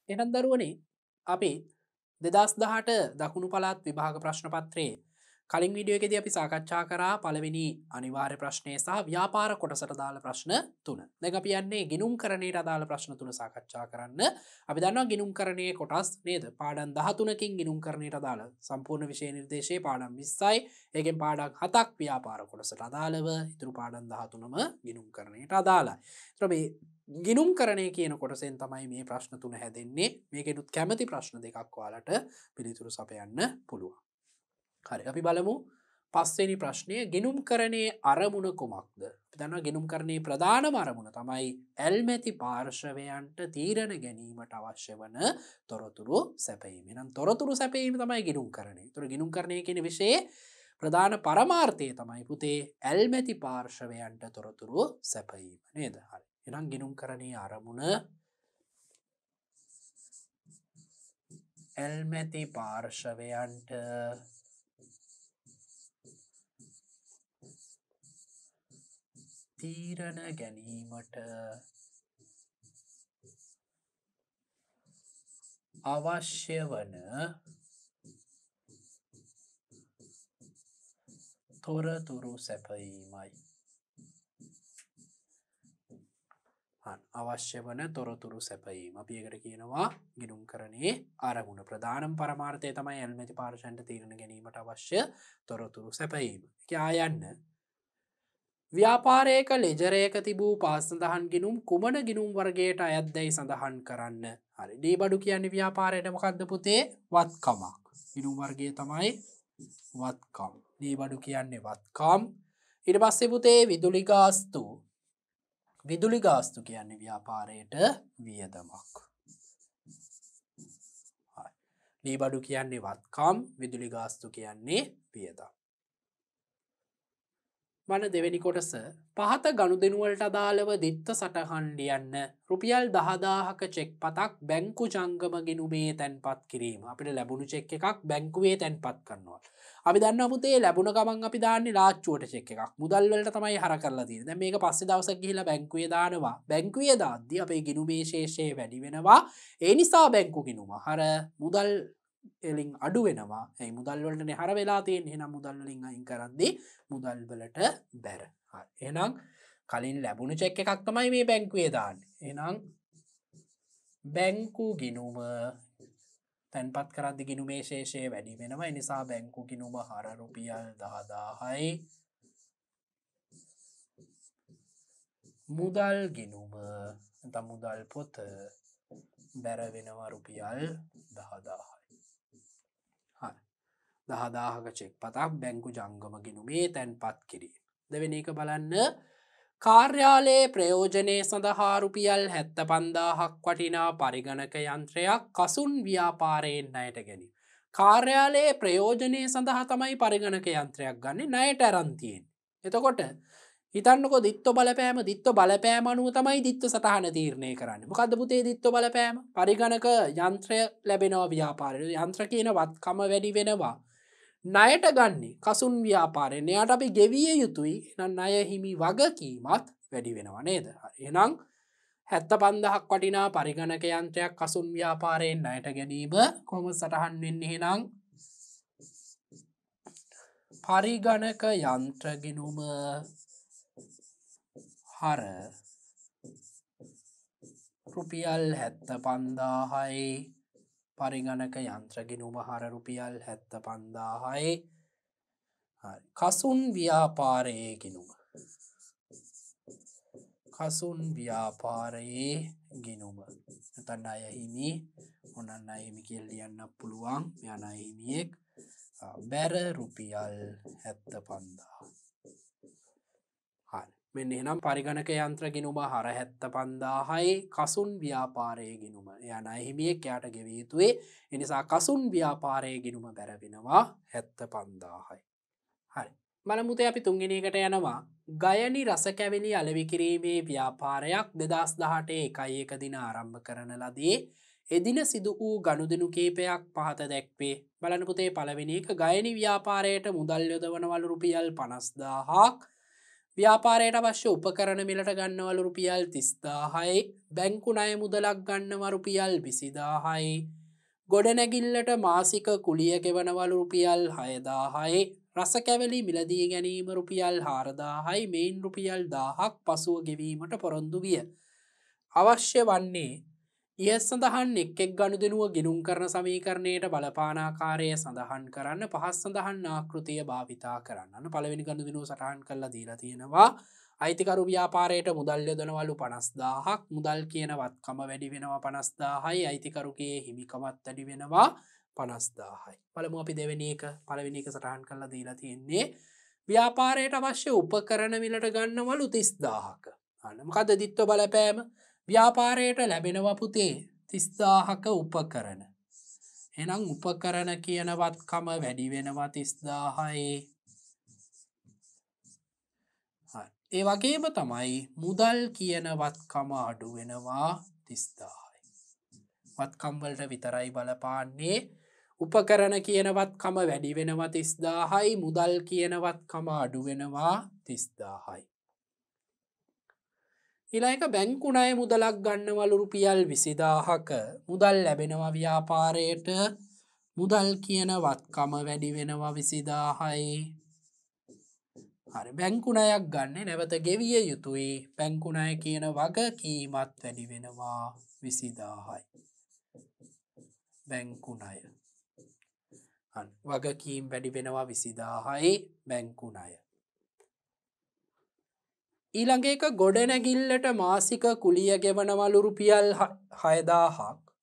එහෙනම් දරුවනේ අපි 2018 දකුණු පළාත් විභාග ප්‍රශ්න පත්‍රයේ කලින් වීඩියෝ එකේදී අපි සාකච්ඡා කරා පළවෙනි අනිවාර්ය ප්‍රශ්නය සහ ව්‍යාපාර කොටසට දාලා ප්‍රශ්න 3. දැන් අපි යන්නේ ගිණුම්කරණයට අදාළ ප්‍රශ්න 3 සාකච්ඡා කරන්න. අපි දන්නවා ගිණුම්කරණයේ කොටස් නේද? පාඩම් 13කින් ගිණුම්කරණයට අදාළ සම්පූර්ණ විෂය නිර්දේශයේ පාඩම් 20යි. ඒකෙන් පාඩම් 7ක් ව්‍යාපාර කොටසට අදාළව, ඉතුරු පාඩම් 13ම ගිණුම්කරණයට අදාළයි. ඒතර මේ ගිනුම් කරණය කියන කොටසෙන් තමයි මේ ප්‍රශ්න 3 හැදෙන්නේ. මේකෙනුත් කැමති ප්‍රශ්න දෙකක් ඔයාලට පිළිතුරු සපයන්න පුළුවන්. හරි අපි බලමු පස්වෙනි ප්‍රශ්නය ගිනුම් කරණයේ අරමුණ කුමක්ද? අපි දන්නවා ගිනුම් කරණයේ ප්‍රධානම අරමුණ තමයි ඇල්මැති පාර්ශවයන්ට තීරණ ගැනීමට අවශ්‍ය වන තොරතුරු සැපයීම. එහෙනම් තොරතුරු සැපයීම තමයි ගිනුම් කරණය. ඒතර ගිනුම් කරණය කියන විෂයේ ප්‍රධාන පරමාර්ථය තමයි පුතේ ඇල්මැති පාර්ශවයන්ට තොරතුරු සැපයීම නේද? හරි. එහෙනම් ගිනුම් කරණයේ අරමුණ ඇල්මැති පාර්ශවයන්ට තීරණ ගැනීමට අවශ්‍ය වන තොරතුරු සැපයීමයි. අවශ්‍ය වන තොරතුරු සැපයීම. අපි ඒකට කියනවා ගිණුම් කරණයේ අරමුණ. ප්‍රධානම පරමාර්ථය තමයි ඇල්මැති පාර්ශවයන්ට තීරණ ගැනීමට අවශ්‍ය තොරතුරු සැපයීම. කියන්න ව්‍යාපාරයක ලෙජරයක තිබූ පාසඳහන් ගිනුම් කුමන ගිනුම් වර්ගයට අයත්දැයි සඳහන් කරන්න. හරි දී බඩු කියන්නේ ව්‍යාපාරයට මොකක්ද පුතේ? වත්කමක්. ගිනුම් වර්ගය තමයි වත්කම්. දී බඩු කියන්නේ වත්කම්. ඊට පස්සේ පුතේ විදුලි ගාස්තු. විදුලි ගාස්තු කියන්නේ ව්‍යාපාරයට වියදමක්. දී බඩු කියන්නේ වත්කම්, විදුලි ගාස්තු කියන්නේ වියදම්. මන දෙවෙනි කොටස පහත ගනුදෙනුවලට අදාළව දිත්ත සටහන් ලියන්න. රුපියල් 10000ක චෙක් පතක් බැංකු ජංගම ගිණුමේ තැන්පත් කිරීම. අපිට ලැබුණු චෙක් එකක් බැංකුවේ තැන්පත් කරනවා. අපි දන්නවා පුතේ ලැබුණ ගමන් අපි දාන්නේ ලාච්චුවට චෙක් එකක්. මුදල් වලට තමයි හර කරලා තියෙන්නේ. දැන් මේක පස්සේ දවසක් ගිහිල්ලා බැංකුවේ දානවා. බැංකුවේ දාද්දී අපේ ගිණුමේ ශේෂය වැඩි වෙනවා. ඒ නිසා බැංකු ගිණුම හර මුදල් එලින් අඩු වෙනවා. ඒ මුදල් වලට හර වෙලා තියෙන්නේ. එහෙනම් මුදල් වලින් අයින් කරද්දී මුදල් වලට බැර. හරි. එහෙනම් කලින් ලැබුණු චෙක් එකක් තමයි මේ බැංකුවේ දාන්නේ. එහෙනම් බැංකු ගිණුම තැන්පත් කරද්දී ගිණුමේ ශේෂය වැඩි වෙනවා. ඒ නිසා බැංකු ගිණුම හර රුපියල් 10000යි. මුදල් ගිණුම නැත්නම් මුදල් පොත බැර වෙනවා රුපියල් 10000යි. 10000ක චෙක් පතක් බැංකු ජංගම ගිණුමේ තැන්පත් කිරීම. දෙවෙනි එක බලන්න කාර්යාලයේ ප්‍රයෝජනය සඳහා රුපියල් 75000ක් වටිනා පරිගණක යන්ත්‍රයක් කසුන් ව්‍යාපාරයෙන් ණයට ගැනීම. කාර්යාලයේ ප්‍රයෝජනය සඳහා තමයි පරිගණක යන්ත්‍රයක් ගන්න ණයට අරන් තියෙන්නේ. එතකොට හිතන්නකෝ දිත්ත බලපෑම අනුව තමයි දිත්ත සටහන තීරණය කරන්නේ. මොකද්ද පුතේ දිත්ත බලපෑම? පරිගණක යන්ත්‍රය ලැබෙනවා ව්‍යාපාරයට. යන්ත්‍ර කියන වත්කම වැඩි වෙනවා. ණයට ගන්නේ කසුන් ව්‍යාපාරයෙන්. එයාට අපි ගෙවිය යුතුයි. එහෙනම් ණය හිමි වගකීමත් වැඩි වෙනවා නේද? එහෙනම් 75000ක් වටිනා පරිගණක යන්ත්‍රයක් කසුන් ව්‍යාපාරයෙන් ණයට ගැනීම කොහොමද සටහන් වෙන්නේ? එහෙනම් පරිගණක යන්ත්‍ර ගිණුම හර රුපියල් 75000යි. පරිගණක යන්ත්‍ර ගිණුම හර රුපියල් 75000යි. කසුන් ව්‍යාපාරයේ ගිණුම. කසුන් ව්‍යාපාරයේ ගිණුම. නැත්නම් ණය හිමි මොනනම් ණය හිමි කියලා ලියන්න පුළුවන්. මෙයා ණය හිමියෙක්. බැර රුපියල් 75000. හරි. මෙන්න එහෙනම් පරිගණක යන්ත්‍ර ගිණුම හර 75000යි. කසුන් ව්‍යාපාරයේ ගිණුම. එයා ණය හිමියෙක්. එයාට ගෙවිය යුතුයි. ඒ නිසා කසුන් ව්‍යාපාරයේ ගිණුම බැර වෙනවා 75000යි. හරි. බලමුතේ අපි තුන්වෙනි එකට යනවා. ගයනි රස කැවිලි අලෙවි කිරීමේ ව්‍යාපාරයක් 2018 1 දින ආරම්භ කරන ලදී. එදින සිදු වූ ගනුදෙනු කීපයක් පහත දැක්වේ. බලන්න පුතේ පළවෙනි එක ගයනි ව්‍යාපාරයට මුදල් යොදවනවලු රුපියල් 50000ක්. ව්‍යාපාරයට අවශ්‍ය උපකරණ මිලට ගන්නවලු රුපියල් 30000යි. බැංකු ණය මුදලක් ගන්නව රුපියල් 20000යි. ගොඩනැගිල්ලට මාසික කුලිය ගෙවනවලු රුපියල් 6000යි. රස කැවලි මිලදී ගැනීම රුපියල් 4000යි. මේන් රුපියල් 1000ක් පසුව ගෙවීමට පොරොන්දු විය. අවශ්‍ය වන්නේ ඉහත සඳහන් එක් ගනුදෙනුව ගිනුම් කරන සමීකරණයට බලපානාකාරය සඳහන් කරන්න පහත් සඳහන් ආකෘතිය භාවිතා කරන්න. පළවෙනි ගනුදෙනුව සටහන් කරලා දීලා තියෙනවා. අයිතිකරු ව්‍යාපාරයට මුදල් යොදනවලු 50000ක්. මුදල් කියන වත්කම වැඩි වෙනවා 50000යි. අයිතිකරුගේ හිමිකමත් වැඩි වෙනවා 50000යි. බලමු අපි දෙවෙනි එක. පළවෙනි එක සටහන් කරලා දීලා තියෙන්නේ ව්‍යාපාරයට අවශ්‍ය උපකරණ මිලට ගන්නවලු 30000ක. අන්න මොකද දිත්ව බලපෑම ව්‍යාපාරයට ලැබෙනවා පුතේ 30000ක උපකරණ. එහෙනම් උපකරණ කියන වත්කම වැඩි වෙනවා 30000යි. ඒ වගේම තමයි මුදල් කියන වත්කම අඩු වෙනවා 30000යි. වත්කම් වලට විතරයි බලපාන්නේ. උපකරණ කියන වත්කම වැඩි වෙනවා 30000යි. මුදල් කියන වත්කම අඩු වෙනවා 30000යි. ඊළඟ බැංකු ණය මුදලක් ගන්නවලු රුපියල් 20000ක. මුදල් ලැබෙනවා ව්‍යාපාරයට. මුදල් කියන වත්කම වැඩි වෙනවා 20000යි. හරි බැංකු ණයක් ගන්න නැවත ගෙවිය යුතුයි. බැංකු ණය කියන වගකීමත් වැඩි වෙනවා 20000යි. බැංකු ණය වගකීම් වැඩි වෙනවා 20000යි. බැංකු ණය ඊළඟ එක ගොඩනැගිල්ලට මාසික කුලිය ගෙවනවලු රුපියල් 6000ක්.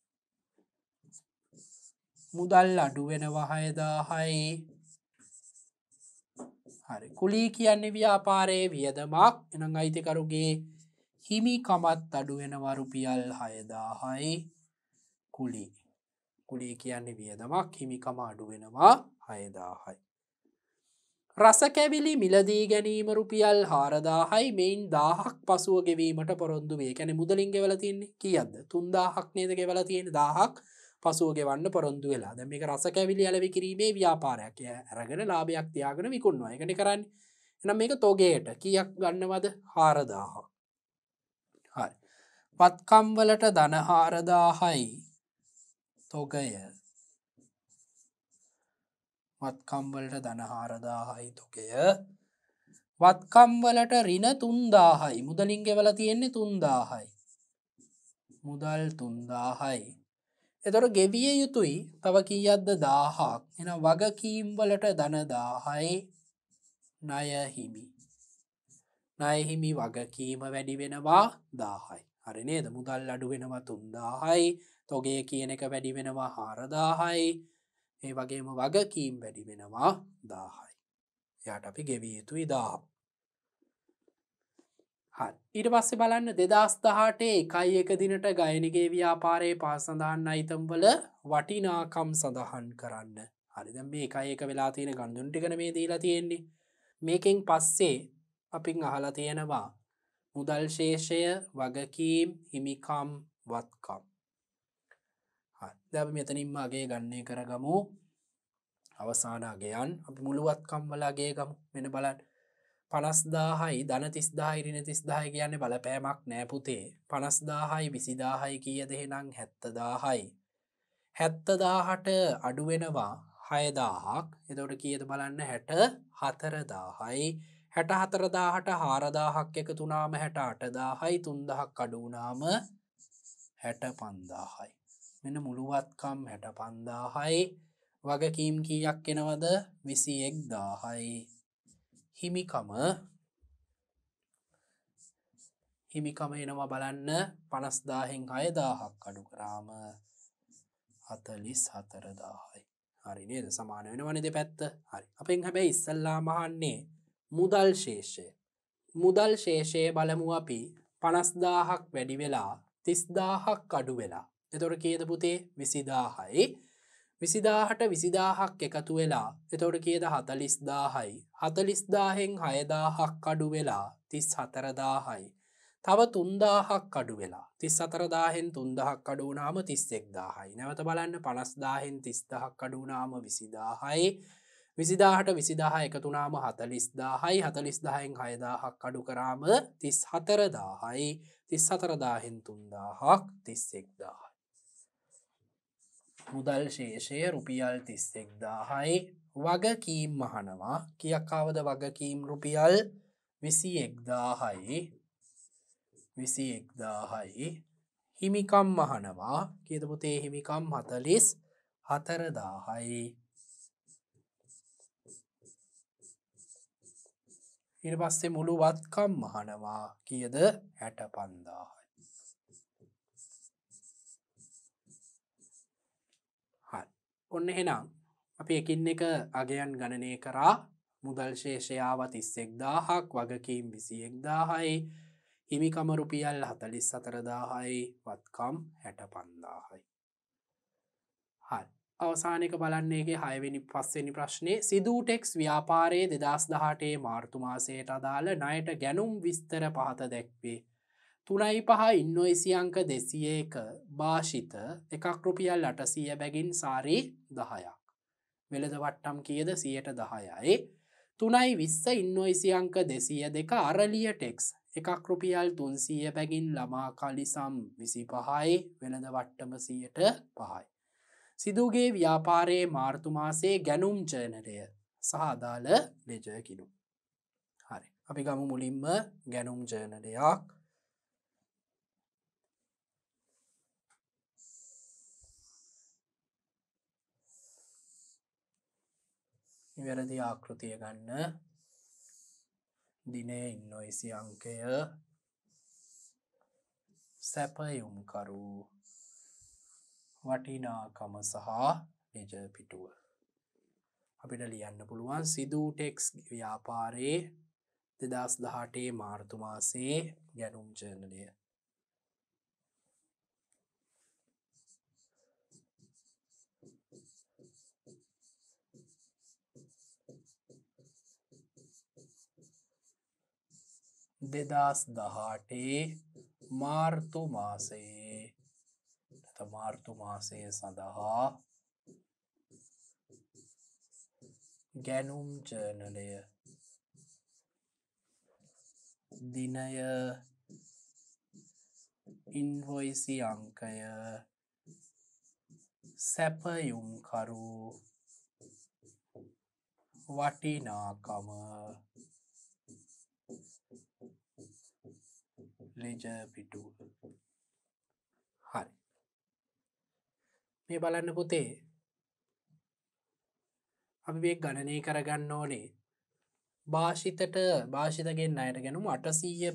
මුදල් අඩු වෙනවා 6000යි. හරි කුලී කියන්නේ ව්‍යාපාරයේ වියදමක්. එහෙනම් අයිතිකරුගේ හිමිකමත් අඩු වෙනවා රුපියල් 6000යි. කුලී කියන්නේ වියදමක්. හිමිකම අඩු වෙනවා 6000යි. රස කැවිලි මිලදී ගැනීම රුපියල් 4000යි. මේන් 1000ක් පසුව ගෙවීමට පොරොන්දු වේ. කියන්නේ මුදලින් ගෙවලා තියෙන්නේ කීයක්ද? 3000ක් නේද ගෙවලා තියෙන්නේ. 1000ක් පසුව ගෙවන්න පොරොන්දු වෙලා. දැන් මේක රස කැවිලි අලෙවි කිරීමේ ව්‍යාපාරයක්. අරගෙන ලාභයක් තියාගෙන විකුණනවා. ඒකනේ කරන්නේ. එහෙනම් මේක තොගයට කීයක් ගන්නවද? 4000ක්. හරි. වත්කම් වලට ධන 4000යි. තොගය වත්කම් වලට ධන 4000යි තොගය. වත්කම් වලට ඍණ 3000යි. මුදලින් ගෙවලා තියෙන්නේ 3000යි. මුදල් 3000යි. එතකොට ගෙවිය යුතුයි තව කීයක්ද 1000ක්. එහෙනම් වගකීම් වලට ධන 1000යි. ණය හිමි වගකීම වැඩි වෙනවා 1000යි. හරි නේද? මුදල් අඩු වෙනවා 3000යි. තොගය කියන එක වැඩි වෙනවා 4000යි. ඒ වගේම වගකීම් වැඩි වෙනවා 1000යි. එයාට අපි ගෙවිය යුතුයි 1000. හරි. ඊට පස්සේ බලන්න 2018 1 දිනට ගයනිගේ ව්‍යාපාරයේ පහ සඳහන් අයිටම් වල වටිනාකම් සඳහන් කරන්න. හරි. දැන් මේ 1 වෙලා තියෙන ගණන් ටිකනේ මේ දීලා තියෙන්නේ. මේකෙන් පස්සේ අපින් අහලා තියෙනවා මුදල් ශේෂය, වගකීම්, හිමිකම්, වත්කම්. දැන් මෙතනින්ම අගේ ගණනය කරගමු. අවසාන අගයන් අපි මුළු වත්කම් වල අගය ගමු. මෙන්න බලන්න. 50000යි ධන 30000යි ඍණ 30000යි කියන්නේ බලපෑමක් නෑ පුතේ. 50000යි 20000යි කීයද එහෙනම් 70000යි. 70000ට අඩු වෙනවා 6000ක්. එතකොට කීයද බලන්න 64000යි. 64000ට 4000ක් එකතු වුණාම 68000යි. 3000ක් අඩු වුණාම 65000යි. මෙන්න මුළු වත්කම් 65000යි. වගකීම් කීයක් එනවද? 21000යි. හිමිකම එනවා බලන්න 50000න් 6000ක් අඩු කරාම 44000යි. හරි නේද? සමාන වෙනවනේ දෙපැත්ත. හරි. අපෙන් හැබැයි ඉස්සල්ලාම අහන්නේ මුදල් ශේෂය. මුදල් ශේෂය බලමු අපි 50000ක් වැඩි වෙලා 30000ක් අඩු වෙලා. එතකොට කීයද පුතේ? 20000යි. 20000ට 20000ක් එකතු වෙලා එතකොට කීයද? 40000යි. 40000න් 6000ක් අඩු වෙලා 34000යි. තව 3000ක් අඩු වෙලා 34000න් 3000ක් අඩු වුණාම 31000යි. නැවත බලන්න 50000න් 30000ක් අඩු වුණාම 20000යි. විසිදාහට විසිදාහ එකතුනාම 40,000යි 40,000න් 6,000ක් අඩු කරාම 34,000යි 34,000න් 3,000ක් 31,000යි. මුදල් ශේෂය රුපියල් 31,000යි. වගකීම් මහනවා කියක් ආවද වගකීම් රුපියල් 21,000යි 21,000යි. හිමිකම් මහනවා කීයද පුතේ හිමිකම් 44,000යි. ඊට පස්සේ මුළු වත්කම් මහනවා කීයද 65,000යි. හරි. ඔන්න එහෙනම් අපි එකින් එක අගයන් ගණනය කරා. මුදල් ශේෂය ආව 31,000ක් වගකීම් 21,000යි හිමිකම රුපියල් 44,000යි වත්කම් 65,000යි. හරි. අවසානයක බලන්නේගේ 6වෙනි 5වෙනි ප්‍රශ්නේ සිදූ ටෙක්ස් ව්‍යාපාරයේ 2018 මාර්තු මාසයට අදාළ ණයට ගැනුම් විස්තර පහත දැක්වේ. 3.5 ඉන්වොයිස් අංක 201 භාෂිත එකක් රුපියල් 800 බැගින් සාරි 10ක්. වෙළඳ වට්ටම් කීයද 10%යි. 3.20 ඉන්වොයිස් අංක 202 අරලිය ටෙක්ස් එකක් රුපියල් 300 බැගින් ළමා කලිසම් 25යි වෙළඳ වට්ටම 5%යි. සිදුගේ ව්‍යාපාරයේ මාර්තු මාසයේ ගැනුම් ජර්නලය සහ අදාළ ලෙජර් කිනු. හරි. අපි ගමු මුලින්ම ගැනුම් ජර්නලයක්. නිවැරදි ආකෘතිය ගන්න. දිනේ ඉන්වොයිසි අංකය සැපයුම්කරු වටිනාකම සහ ලෙජර් පිටුව. අපිට ලියන්න පුළුවන් සිදූ ටෙක්ස් ව්‍යාපාරයේ 2018 මාර්තු මාසයේ ගැනුම් ජර්නලය. දෙදස් දහටේ මාර්තු මාසය සඳහා ගැනුම් ජර්නලය දිනය ඉන්වොයිසි අංකය සැපයුම්කරු වටිනාකම ලෙජර් පිටුව. හරි. මේ බලන්න පුතේ අපි මේ ගණනය කරගන්න ඕනේ භාෂිතගෙන් අයට ගැනුම 800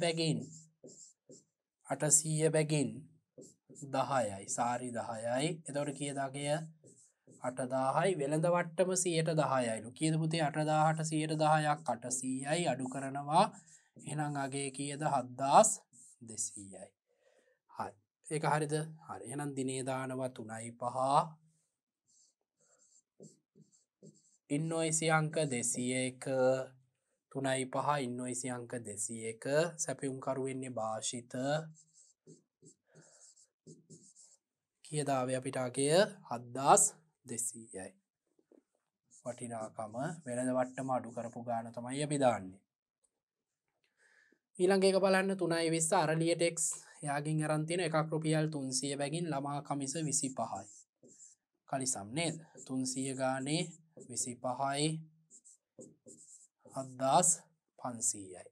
බැගින් 10යි සාරි 10යි. එතකොට කීයදගේ 8,000යි වෙළඳ වට්ටම 10%යිලු. කීයද පුතේ 8,000ට 10%ක් 800යි අඩු කරනවා. එහෙනම් අගේ කීයද 7,200යි. හරි. ඒක හරිද? හරි. එහෙනම් දිනේ දානවා 3.5 ඉන්වොයිසි අංක 201 3.5 ඉන්වොයිසි අංක 201 සැපයුම්කරු වෙන්නේ භාෂිත කීයද ආවේ අපිට අගය 7,200යි. වටිනාකම වෙළඳ වට්ටම අඩු කරපු ගාන තමයි අපි දාන්නේ. ඊළඟ එක බලන්න 3.20 අරලිය ටෙක්ස් යාගින් අරන් තියෙන එකක් රුපියල් 300 බැගින් ළමා කමිස 25යි. කලිසම් නේද? 300 ගානේ 25යි 7,500යි.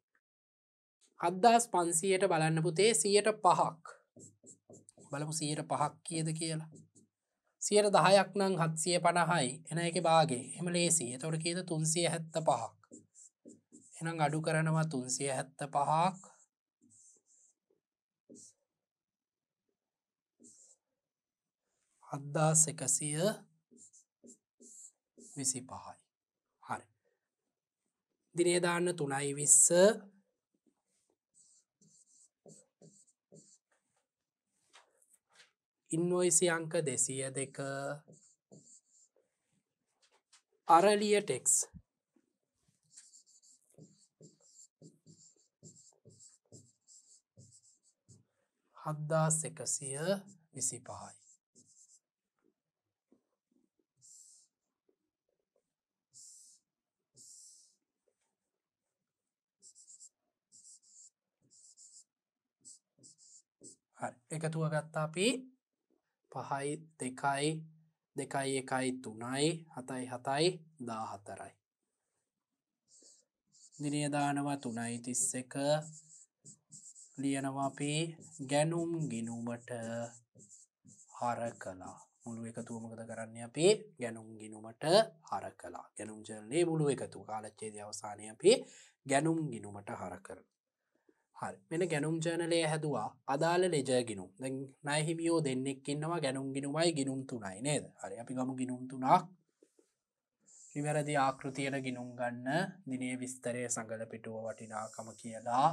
7,500ට බලන්න පුතේ 5%ක්. බලමු 5%ක් කීයද කියලා. 10%ක් නම් 750යි. එන එකේ භාගේ. එහෙම ලේසි. එතකොට කීයද 375ක්. එහෙනම් අඩු කරනවා 375ක් 7,125යි. හරි. දිනේ දාන්න 3.20 ඉන්වොයිසි අංක 202 අරලිය ටෙක්ස් හද්දාස් 125යි. හරි එකතුව ගත්තා අපි 5යි 2යි 2යි 1යි 3යි 7යි 7යි 14යි දිනය දානවා 3යි 31 ලියනවා අපි ගැනුම් ගිණුමට හර කළා මුළු එකතුව මොකද කරන්නේ අපි ගැනුම් ගිණුමට හර කළා ගැනුම් ජර්නලයේ මුළු එකතුව කාලච්ඡේදයේ අවසානයේ අපි ගැනුම් ගිණුමට හර කරනවා හරි මෙන්න ගැනුම් ජර්නලය හැදුවා අදාළ ලෙජර් ගිණුම් දැන් ණය හිමියෝ දෙන්නෙක් ඉන්නවා ගැනුම් ගිණුමයි ගිණුම් 3යි නේද හරි අපි ගමු ගිණුම් 3ක් නිවැරදි ආකෘතියට ගිණුම් ගන්න දිනේ විස්තරය සංගල පිටුව වටිනාකම කියලා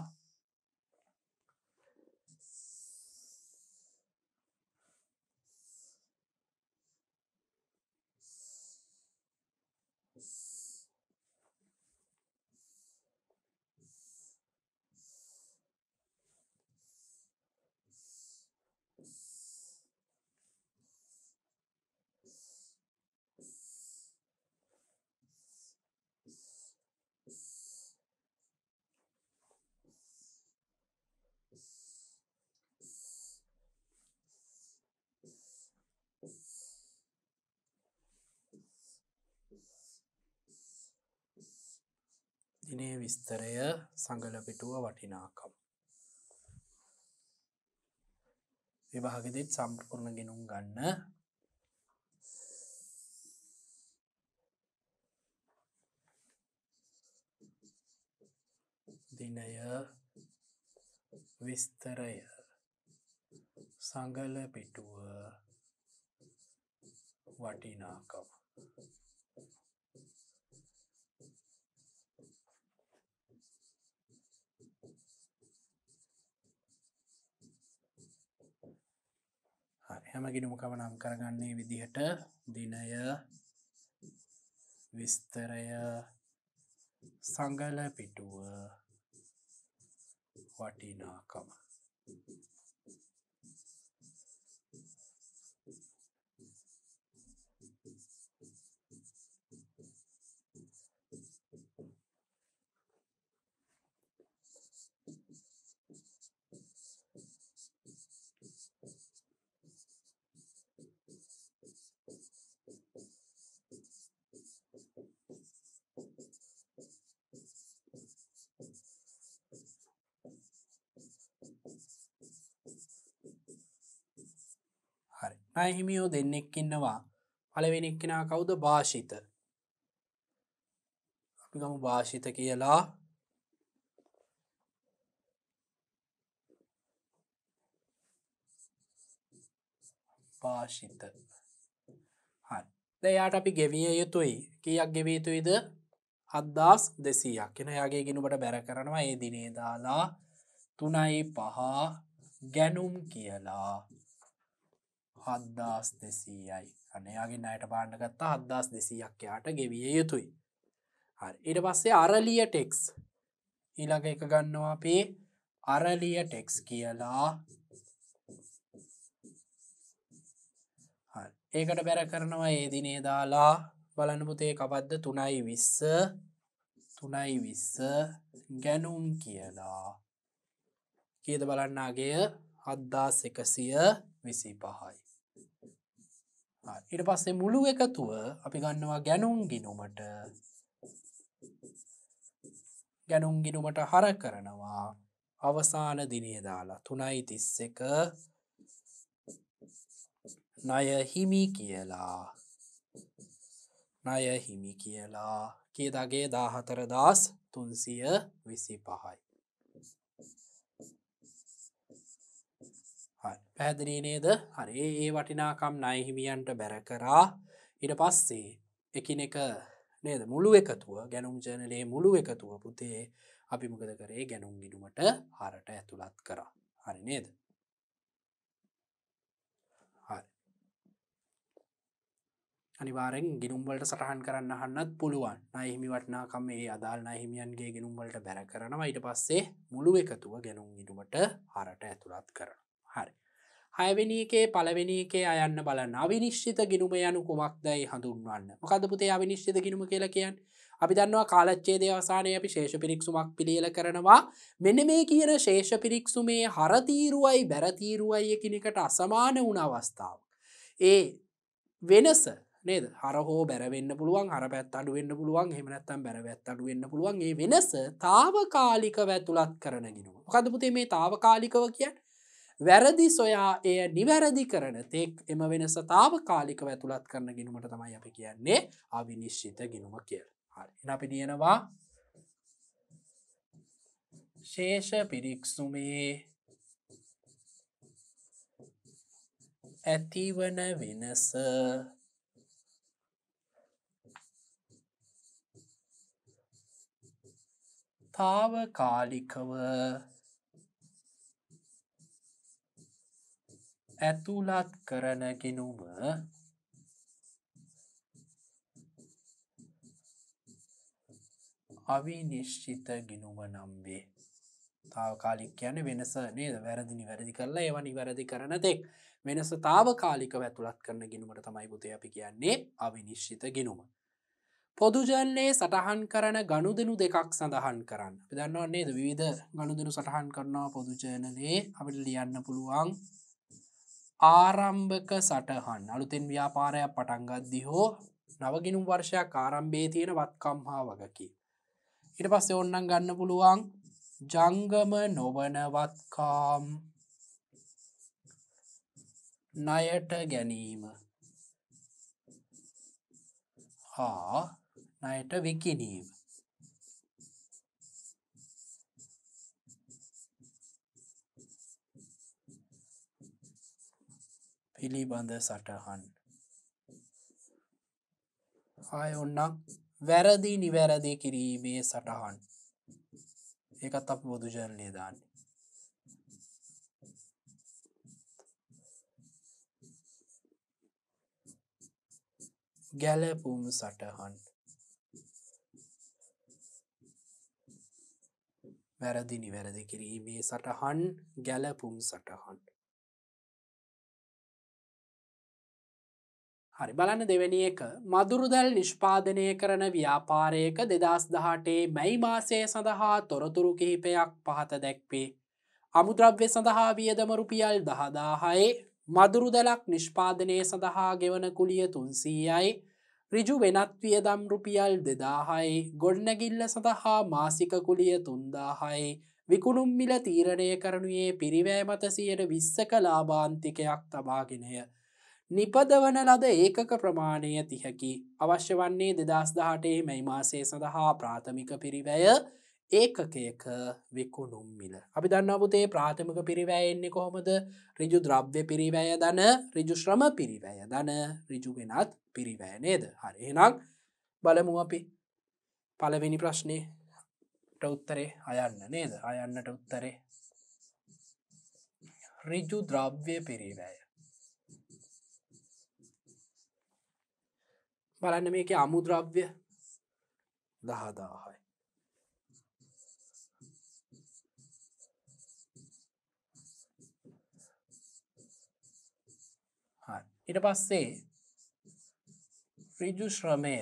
දිනේ විස්තරය සංගල පිටුව වටිනාකම විභාගෙදිත් සම්පූර්ණ ගිණුම් ගන්න දිනය විස්තරය සංගල පිටුව වටිනාකම හැම ගිණුමකම නම් කරගන්නේ විදිහට දිනය විස්තරය සංගල පිටුව වටිනාකම හරි ණය හිමියෝ දෙන්නෙක් ඉන්නවා පළවෙනි එක්කෙනා කවුද භාෂිත අපි ගමු භාෂිත කියලා භාෂිත හරි දැන් එයාට අපි ගෙවිය යුතුයි කීයක් ගෙවිය යුතුයිද 7200ක් එන එයාගේ ගිණුමට බැර කරනවා ඒ දිනේ දාලා 3යි 5 ගැනුම් කියලා 7200යි අන්න එයාගේ ණයට බාන්න ගත්තා 7200ක් එයාට ගෙවිය යුතුයි හරි ඊට පස්සේ අරලිය ටෙක්ස් ඊළඟ එක ගන්නවා අපි අරලිය ටෙක්ස් කියලා හරි ඒකට බැර කරනවා ඒ දිනේ දාලා බලන්න පුතේ කවද්ද 3.20 ගැනුම් කියලා කීයද බලන්න අගය 7125යි ඊට පස්සේ මුළු එකතුව අපි ගන්නවා ගැනුම් ගිණුමට හර කරනවා අවසාන දිනේ දාලා 3.31 ණය හිමි කියලා කීයදගේ 14325යි පැහැදිලි නේද හරි ඒ වටිනාකම් ණය හිමියන්ට බැර කරා ඊට පස්සේ එකිනෙක නේද මුළු එකතුව ගැනුම් ජර්නලයේ මුළු එකතුව පුතේ අපි මොකද කරේ ගැනුම් ගිණුමට හරට ඇතුළත් කරා හරි නේද හරි අනිවාර්යෙන් ගිණුම් වලට සටහන් කරන්න අහන්නත් පුළුවන් ණය හිමි වටිනාකම් මේ අදාළ ණය හිමියන්ගේ ගිණුම් වලට බැර කරනවා ඊට පස්සේ මුළු එකතුව ගැනුම් ගිණුමට හරට ඇතුළත් කරනවා හරි 6වෙනි එකේ පළවෙනි එකේ අයන්න බලන්න අවිනිශ්චිත ගිණුම යනු කුමක්දයි හඳුන්වන්න. මොකද්ද පුතේ අවිනිශ්චිත ගිණුම කියලා කියන්නේ? අපි දන්නවා කාලච්ඡේදයේ අවසානයේ අපි ශේෂ පිරික්සුමක් පිළියෙල කරනවා. මෙන්න මේ කියන ශේෂ පිරික්සුමේ හර තීරුවයි බැර තීරුවයි එකිනෙකට අසමාන වුණ අවස්ථාව. ඒ වෙනස නේද හර හෝ බැරවෙන්න පුළුවන් හර පැත් අඩු වෙන්න පුළුවන් එහෙම නැත්නම් බැර පැත් අඩු වෙන්න පුළුවන් ඒ වෙනස తాවකාලිකව ඇතුළත් කරන ගිණුම. මොකද්ද පුතේ මේ తాවකාලිකව කියන්නේ? වැරදි සොයා එය නිවැරදි කරන තෙක් එම වෙනස తాවකාලිකව ඇතුළත් කරන ගිණුමට තමයි අපි කියන්නේ අවිනිශ්චිත ගිණුම කියලා. හරි. එහෙනම් අපි කියනවා ශේෂ පිරික්සුමේ ඇතිවන වෙනස తాවකාලිකව ඇතුළත් කරන ගිණුම අවිනිශ්චිත ගිණුම නම් වේ. తాවකාලික කියන්නේ වෙනස නේද? වැරදි නිවැරදි කරලා ඒවා නිවැරදි කරන තෙක් වෙනස తాවකාලිකව ඇතුළත් කරන ගිණුමට තමයි පුතේ අපි කියන්නේ අවිනිශ්චිත ගිණුම. පොදු ජලයේ සටහන් කරන ගනුදෙනු දෙකක් සඳහන් කරන්න. අපි දන්නවා නේද? විවිධ ගනුදෙනු සටහන් කරනවා පොදු ජලයේ අපිට ලියන්න පුළුවන් ආරම්භක සටහන්. අලුතෙන් ව්‍යාපාරයක් පටන් ගද්දී හෝ නව ගිණුම් වර්ෂයක් ආරම්භයේ තියෙන වත්කම් හා වගකීම්. ඊට පස්සේ ඕනනම් ගන්න පුළුවන් ජංගම නොවන වත්කම් ණයට ගැනීම හා ණයට විකිණීම. පිළිබඳ සටහන්. ආය ඕනනම් වැරදි නිවැරදි කිරීමේ සටහන්. ඒකත් අපි පොදු ජර්නලයේ දාන්නේ. ගැලපුම් සටහන්. වැරදි නිවැරදි කිරීමේ සටහන් ගැලපුම් සටහන්. හරි බලන්න දෙවෙනි එක මදුරුදැල් නිෂ්පාදනය කරන ව්‍යාපාරයක 2018 මැයි මාසය සඳහා තොරතුරු කිහිපයක් පහත දැක්වේ. අමුද්‍රව්‍ය සඳහා වියදම රුපියල් 10000යි මදුරුදැලක් නිෂ්පාදනය සඳහා ගෙවන කුලිය 300යි ඍජු වෙනත් වියදම් රුපියල් 2000යි ගොඩනැගිල්ල සඳහා මාසික කුලිය 3000යි විකුණුම් මිල තීරණය කරනුයේ පිරිවැය මත 20%ක ලාභාන්තිකයක් තබාගෙනය. නිපදවන ලද ඒකක ප්‍රමාණය 30කි. අවශ්‍ය වන්නේ 2018 මැයි මාසය සඳහා ප්‍රාථමික පිරිවැය ඒකකයක විකුණුම් මිල. අපි දන්නවා පුතේ ප්‍රාථමික පිරිවැය එන්නේ කොහොමද? ඍජු ද්‍රව්‍ය පිරිවැය ධන, ඍජු ශ්‍රම පිරිවැය ධන, ඍජු වෙනත් පිරිවැය නේද? හරි. එහෙනම් බලමු අපි පළවෙනි ප්‍රශ්නේට උත්තරේ අයන්න නේද? අයන්නට උත්තරේ ඍජු ද්‍රව්‍ය පිරිවැය. බලන්න මේකේ අමුද්‍රව්‍ය 10000යි. හරි. ඊට පස්සේ ඍජු ශ්‍රමය.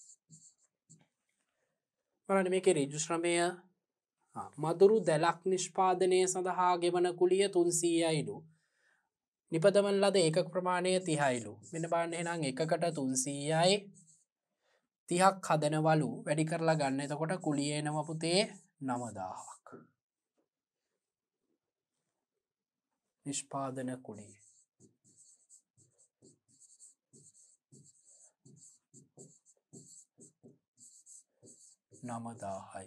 බලන්න මේකේ ඍජු ශ්‍රමය මදුරු දැලක් නිෂ්පාදනය සඳහා ගෙවන කුලිය 300යිලු. නිපදවන ලද ඒකක ප්‍රමාණය 30යිලු. මෙන්න බලන්න එහෙනම් එකකට 300යි 30ක් හදනවලු වැඩි කරලා ගන්න. එතකොට කුලිය එනවා පුතේ 9000ක්. නිෂ්පාදන කුලිය. නමදාහයි.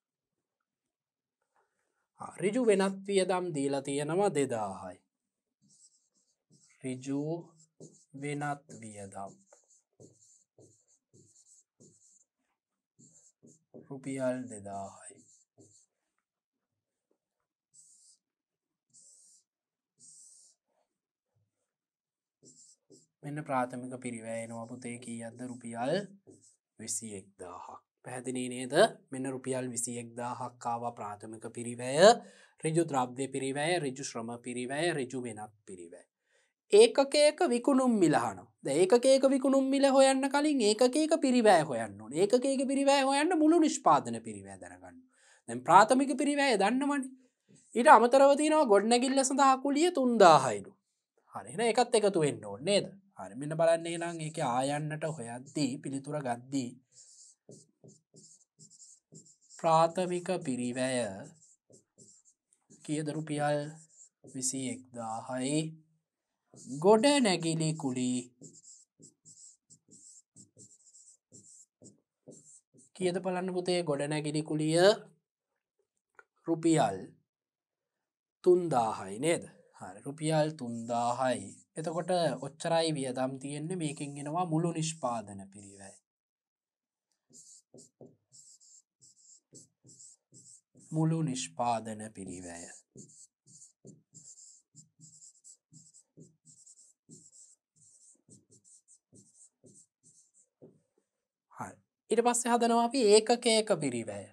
ඍජු වෙනත් වියදම් දීලා තියෙනවා 2000යි. ඍජු වෙනත් වියදම් රුපියල් 2000යි. මෙන්න ප්‍රාථමික පිරිවැය එනවා පුතේ කීයක්ද? රුපියල් 21000ක්. පැහැදිලි නේද? මෙන්න රුපියල් 21000ක් ආවා ප්‍රාථමික පිරිවැය, ඍජු ද්‍රව්‍ය පිරිවැය, ඍජු ශ්‍රම පිරිවැය, ඍජු වෙනත් පිරිවැය. ඒකකයක විකුණුම් මිල අහනවා. දැන් ඒකකයක විකුණුම් මිල හොයන්න කලින් ඒකකයක පිරිවැය හොයන්න ඕනේ. ඒකකයක පිරිවැය හොයන්න මුළු නිෂ්පාදන පිරිවැය දැනගන්න. දැන් ප්‍රාථමික පිරිවැය දන්නවනේ. ඊට අමතරව තියෙනවා ගොඩනැගිල්ල සඳහා කුලිය 3000යිලු. හරි එහෙනම් ඒකත් එකතු වෙන්න ඕනේ නේද? හරි මෙන්න බලන්න එහෙනම් ඒකේ ආයන්නට හොයද්දී පිළිතුර ගද්දී ප්‍රාථමික පිරිවැය කීයද රුපියල් 21000යි ගොඩ නැගිලි කුලි කීයද බලන්න පුතේ ගොඩ නැගිලි කුලිය රුපියල් 3000යි නේද? හරි රුපියල් 3000යි. එතකොට ඔච්චරයි වියදම් තියෙන්නේ මේකෙන් එනවා මුළු නිෂ්පාදන පිරිවැය. මුළු නිෂ්පාදන පිරිවැය. හරි. ඊට පස්සේ හදනවා අපි ඒකකයක පිරිවැය.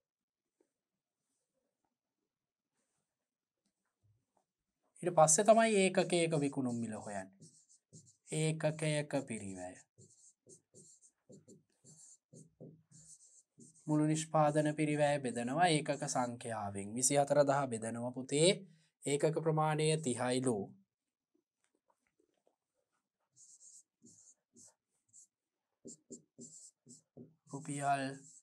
ඊට පස්සේ තමයි ඒකකයක විකුණුම් මිල හොයන්නේ. ඒකකයක පිරිවැය. මුළු නිෂ්පාදන පිරිවැය බෙදනවා ඒකක සංඛ්‍යාවෙන් 24000 බෙදනවා පුතේ ඒකක ප්‍රමාණය 30යිලු. රුපියල්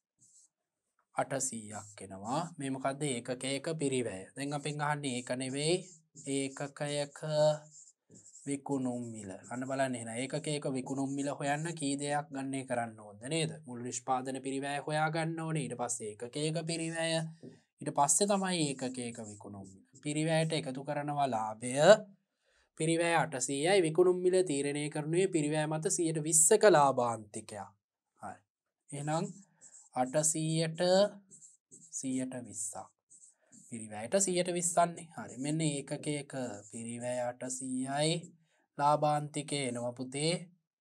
800ක් එනවා. මේ මොකද්ද ඒකකයක පිරිවැය. දැන් අපෙන් අහන්නේ ඒක නෙවෙයි ඒකකයක විකුණුම් මිල. අන්න බලන්න එහෙනම් ඒකකයක විකුණුම් මිල හොයන්න කී දෙයක් ගන්නේ කරන්න ඕනද නේද? මුළු නිෂ්පාදන පිරිවැය හොයා ගන්න ඕනේ. ඊට පස්සේ ඒකකයක පිරිවැය. ඊට පස්සේ තමයි ඒකකයක විකුණුම් මිල. පිරිවැයට එකතු කරනවා ලාභය. පිරිවැය 800යි විකුණුම් මිල තීරණය කරනුයේ පිරිවැය මත 120ක ලාභාන්තිකයක්. හරි. එහෙනම් 800ට 120ක්. පිරිවැයට 120න්නේ. හරි. මෙන්න ඒකකයක පිරිවැය 800යි ලාභාන්තිකේ එනවා පුතේ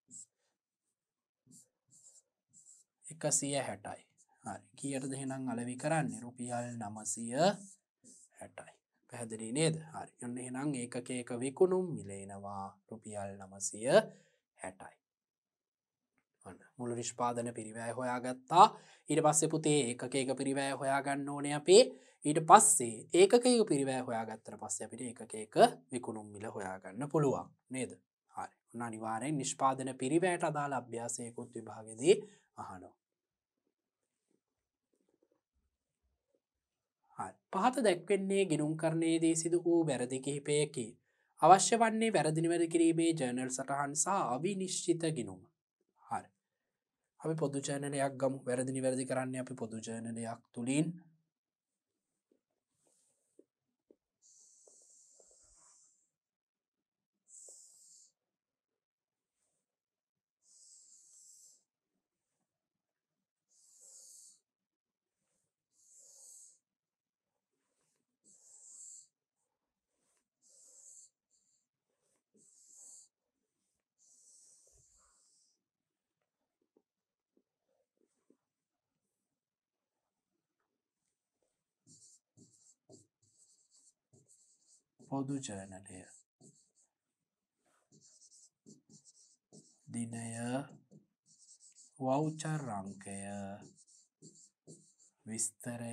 160යි. හරි. කීයටද එහෙනම් අලෙවි කරන්නේ? රුපියල් 960යි. පැහැදිලි නේද? හරි. ඔන්න එහෙනම් ඒකකයක විකුණුම් මිල එනවා රුපියල් 960යි. මුළු නිෂ්පාදන පිරිවැය හොයාගත්තා. ඊට පස්සේ පුතේ ඒකකයක පිරිවැය හොයාගන්න ඕනේ අපි. ඊට පස්සේ ඒකකයක පිරිවැය හොයාගත්තට පස්සේ අපිට ඒකකයක විකුණුම් මිල හොයාගන්න පුළුවන් නේද? හරි. ඔන්න අනිවාර්යෙන් නිෂ්පාදන පිරිවැයට අදාළ අභ්‍යාසයකුත් විභාගෙදී අහනවා. හරි. පහත දැක්වෙන්නේ ගිණුම්කරණයේදී සිදු වූ වැරදි කිහිපයකි. අවශ්‍ය වන්නේ වැරදි නිවැරදි කිරීමේ ජර්නල් සටහන් සහ අවිනිශ්චිත ගිණුම. හරි. අපි පොදු ජර්නලයක් ගමු. වැරදි නිවැරදි කරන්නේ අපි පොදු ජර්නලයක් තුලින්. පොදු ජර්නලය දිනය වවුචර් අංකය විස්තරය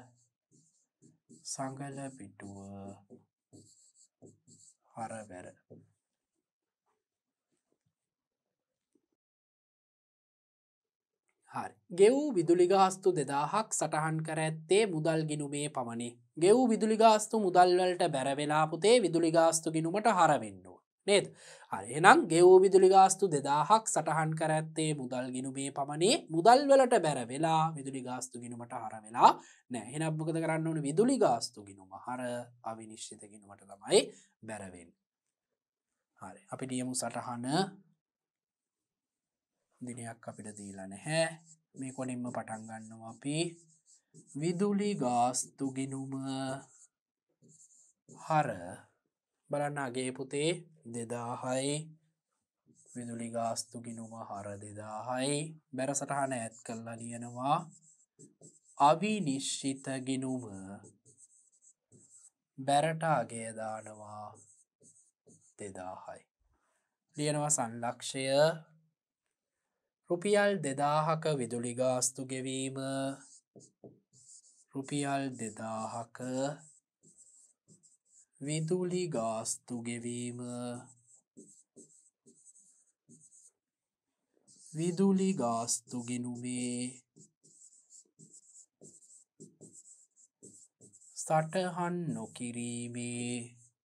සංගල පිටුව හරවැර. හරි. ගෙවූ විදුලි ගාස්තු 2000ක් සටහන් කර ඇත්තේ මුදල් ගිණුමේ පමණි. ගෙවූ විදුලි ගාස්තු මුදල් වලට බැර වෙලා පුතේ විදුලි ගාස්තු ගිණුමට හර වෙන්න ඕන නේද? හරි. එහෙනම් ගෙවූ විදුලි ගාස්තු 2000ක් සටහන් කර ඇත්තේ මුදල් ගිණුමේ පමණි. මුදල් වලට බැර වෙලා විදුලි ගාස්තු ගිණුමට හර වෙලා නැහැ. එහෙනම් මොකද කරන්න ඕනේ? විදුලි ගාස්තු ගිණුම හර අවිනිශ්චිත ගිණුමට තමයි බැර වෙන්නේ. හරි. අපි ලියමු සටහන දිනයක් අපිට දීලා නැහැ. මේ කොනින්ම පටන් ගන්නවා අපි විදුලි ගාස්තු ගිණුම හර බලන්න අගේ පුතේ 2000යි විදුලි ගාස්තු ගිණුම හර 2000යි බැර සටහන ඈඩ් කරලා ලියනවා අවිනිශ්චිත ගිණුම බැරට අගය දානවා 2000යි. ලියනවා සංලක්ෂය රුපියල් 2000ක විදුලි ගාස්තු ගෙවීම රුපියල් 2000ක විදුලි ගාස්තු ගෙවීම විදුලි ගාස්තු ගිණුමේ සටහන් නොකිරීමේ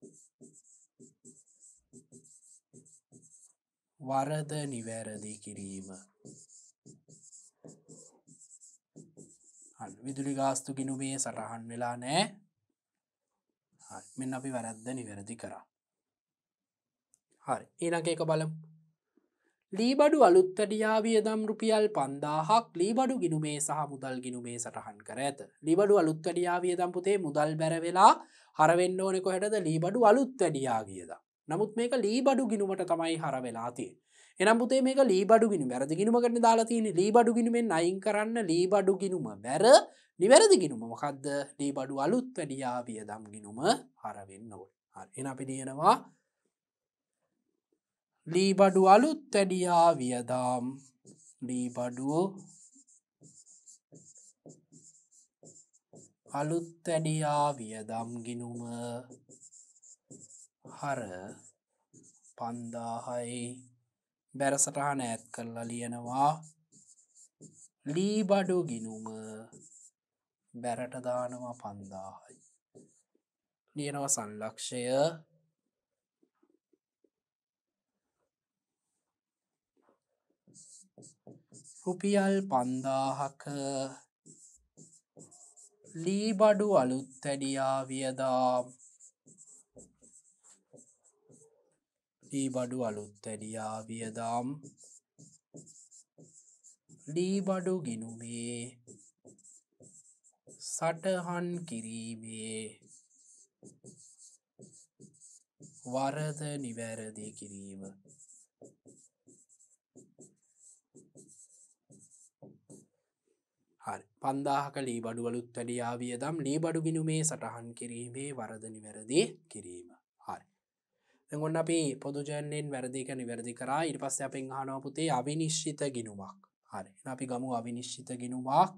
වරද නිවැරදි කිරීම. විදුලි ගාස්තු ගිණුමේ සටහන් වෙලා නෑ. මෙන්න අපි වැරද්ද නිවැරදි කරා. හරි ඊළඟ එක බලමු. ලීබඩු අලුත්වැඩියා වියදම් රුපියල් 5000ක් ලීබඩු ගිණුමේ සහ මුදල් ගිණුමේ සටහන් කර ඇත. ලීබඩු අලුත්වැඩියා වියදම් පුතේ මුදල් බැර වෙලා හර වෙන්න ඕනේ කොහෙටද? ලීබඩු අලුත්වැඩියා වියදම්. නමුත් මේක ලීබඩු ගිණුමට තමයි හර වෙලා තියෙන්නේ. එහෙනම් පුතේ මේක ලීබඩු ගිණුම වැරදි ගිණුමකට දාලා තියෙන්නේ. ලීබඩු ගිණුමෙන් අයින් කරන්න ලීබඩු ගිණුම වැර නිවැරදි ගිණුම මොකද්ද? ලීබඩු අලුත්වැඩියා වියදම් ගිණුම හර වෙන්න ඕනේ. හරි එහෙනම් අපි ලියනවා ලීබඩු අලුත්වැඩියා වියදම් ලීබඩු අලුත්වැඩියා වියදම් ගිණුම හර 5000යි බැර සටහන ඈත් කරලා ලියනවා ලීබඩු ගිණුම බැරට දානවා 5000යි. ලියනවා සංලක්ෂය රුපියල් 5000ක ලීබඩු අලුත්වැඩියා වියදම් ලීබඩු අලුත්වැඩියා වියදම් ලීබඩු ගිණුමේ සටහන් කිරීමේ වරද නිවැරදි කිරීම. හරි 5000ක ලීබඩු අලුත්වැඩියා වියදම් ලීබඩු ගිණුමේ සටහන් කිරීමේ වරද නිවැරදි කිරීම. හරි දැන් ඔන්න අපි පොදු ජයන්නෙන් වැරදි එක නිවැරදි කරා. ඊට පස්සේ අපෙන් අහනවා පුතේ අවිනිශ්චිත ගිණුමක්. හරි එහෙනම් අපි ගමු අවිනිශ්චිත ගිණුමක්.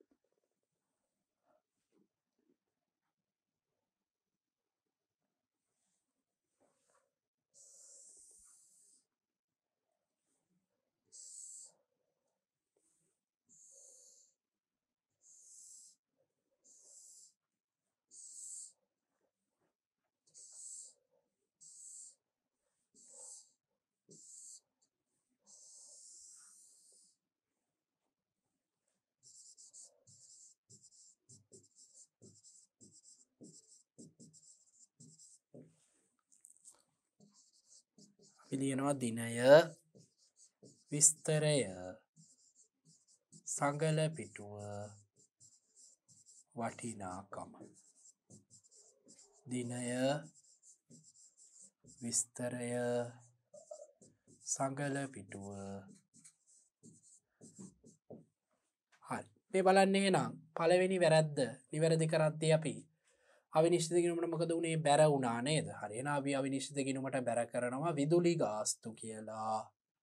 පිළියනවා දිනය විස්තරය සඟල පිටුව වටිනාකම. දිනය විස්තරය සඟල පිටුව. හරි මේ බලන්න එහෙනම් පළවෙනි වැරද්ද නිවැරදි කරද්දී අපි අවිනිශ්චිත ගිණුමට මොකද උනේ? බැර වුණා නේද? හරි එහෙනම් අපි අවිනිශ්චිත ගිණුමට බැර කරනවා විදුලි ගාස්තු කියලා.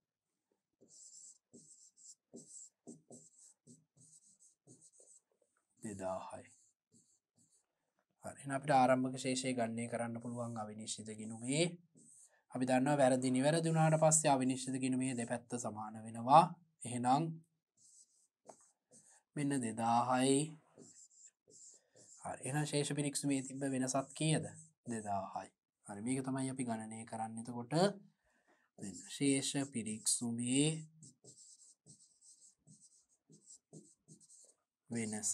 දෙදාහයි. හරි එහෙනම් අපිට ආරම්භක ශේෂය ගණනය කරන්න පුළුවන් අවිනිශ්චිත ගිණුමේ. අපි දන්නවා වැරදි නිවැරදි වුණාට පස්සේ අවිනිශ්චිත ගිණුමේ දෙපැත්ත සමාන වෙනවා. එහෙනම් මෙන්න 2000යි. හරි එහෙනම් ශේෂ පිරික්සුමේ තිබ්බ වෙනසත් කීයද? 2000යි. හරි මේක තමයි අපි ගණනය කරන්න. එතකොට මෙන්න ශේෂ පිරික්සුමේ වෙනස.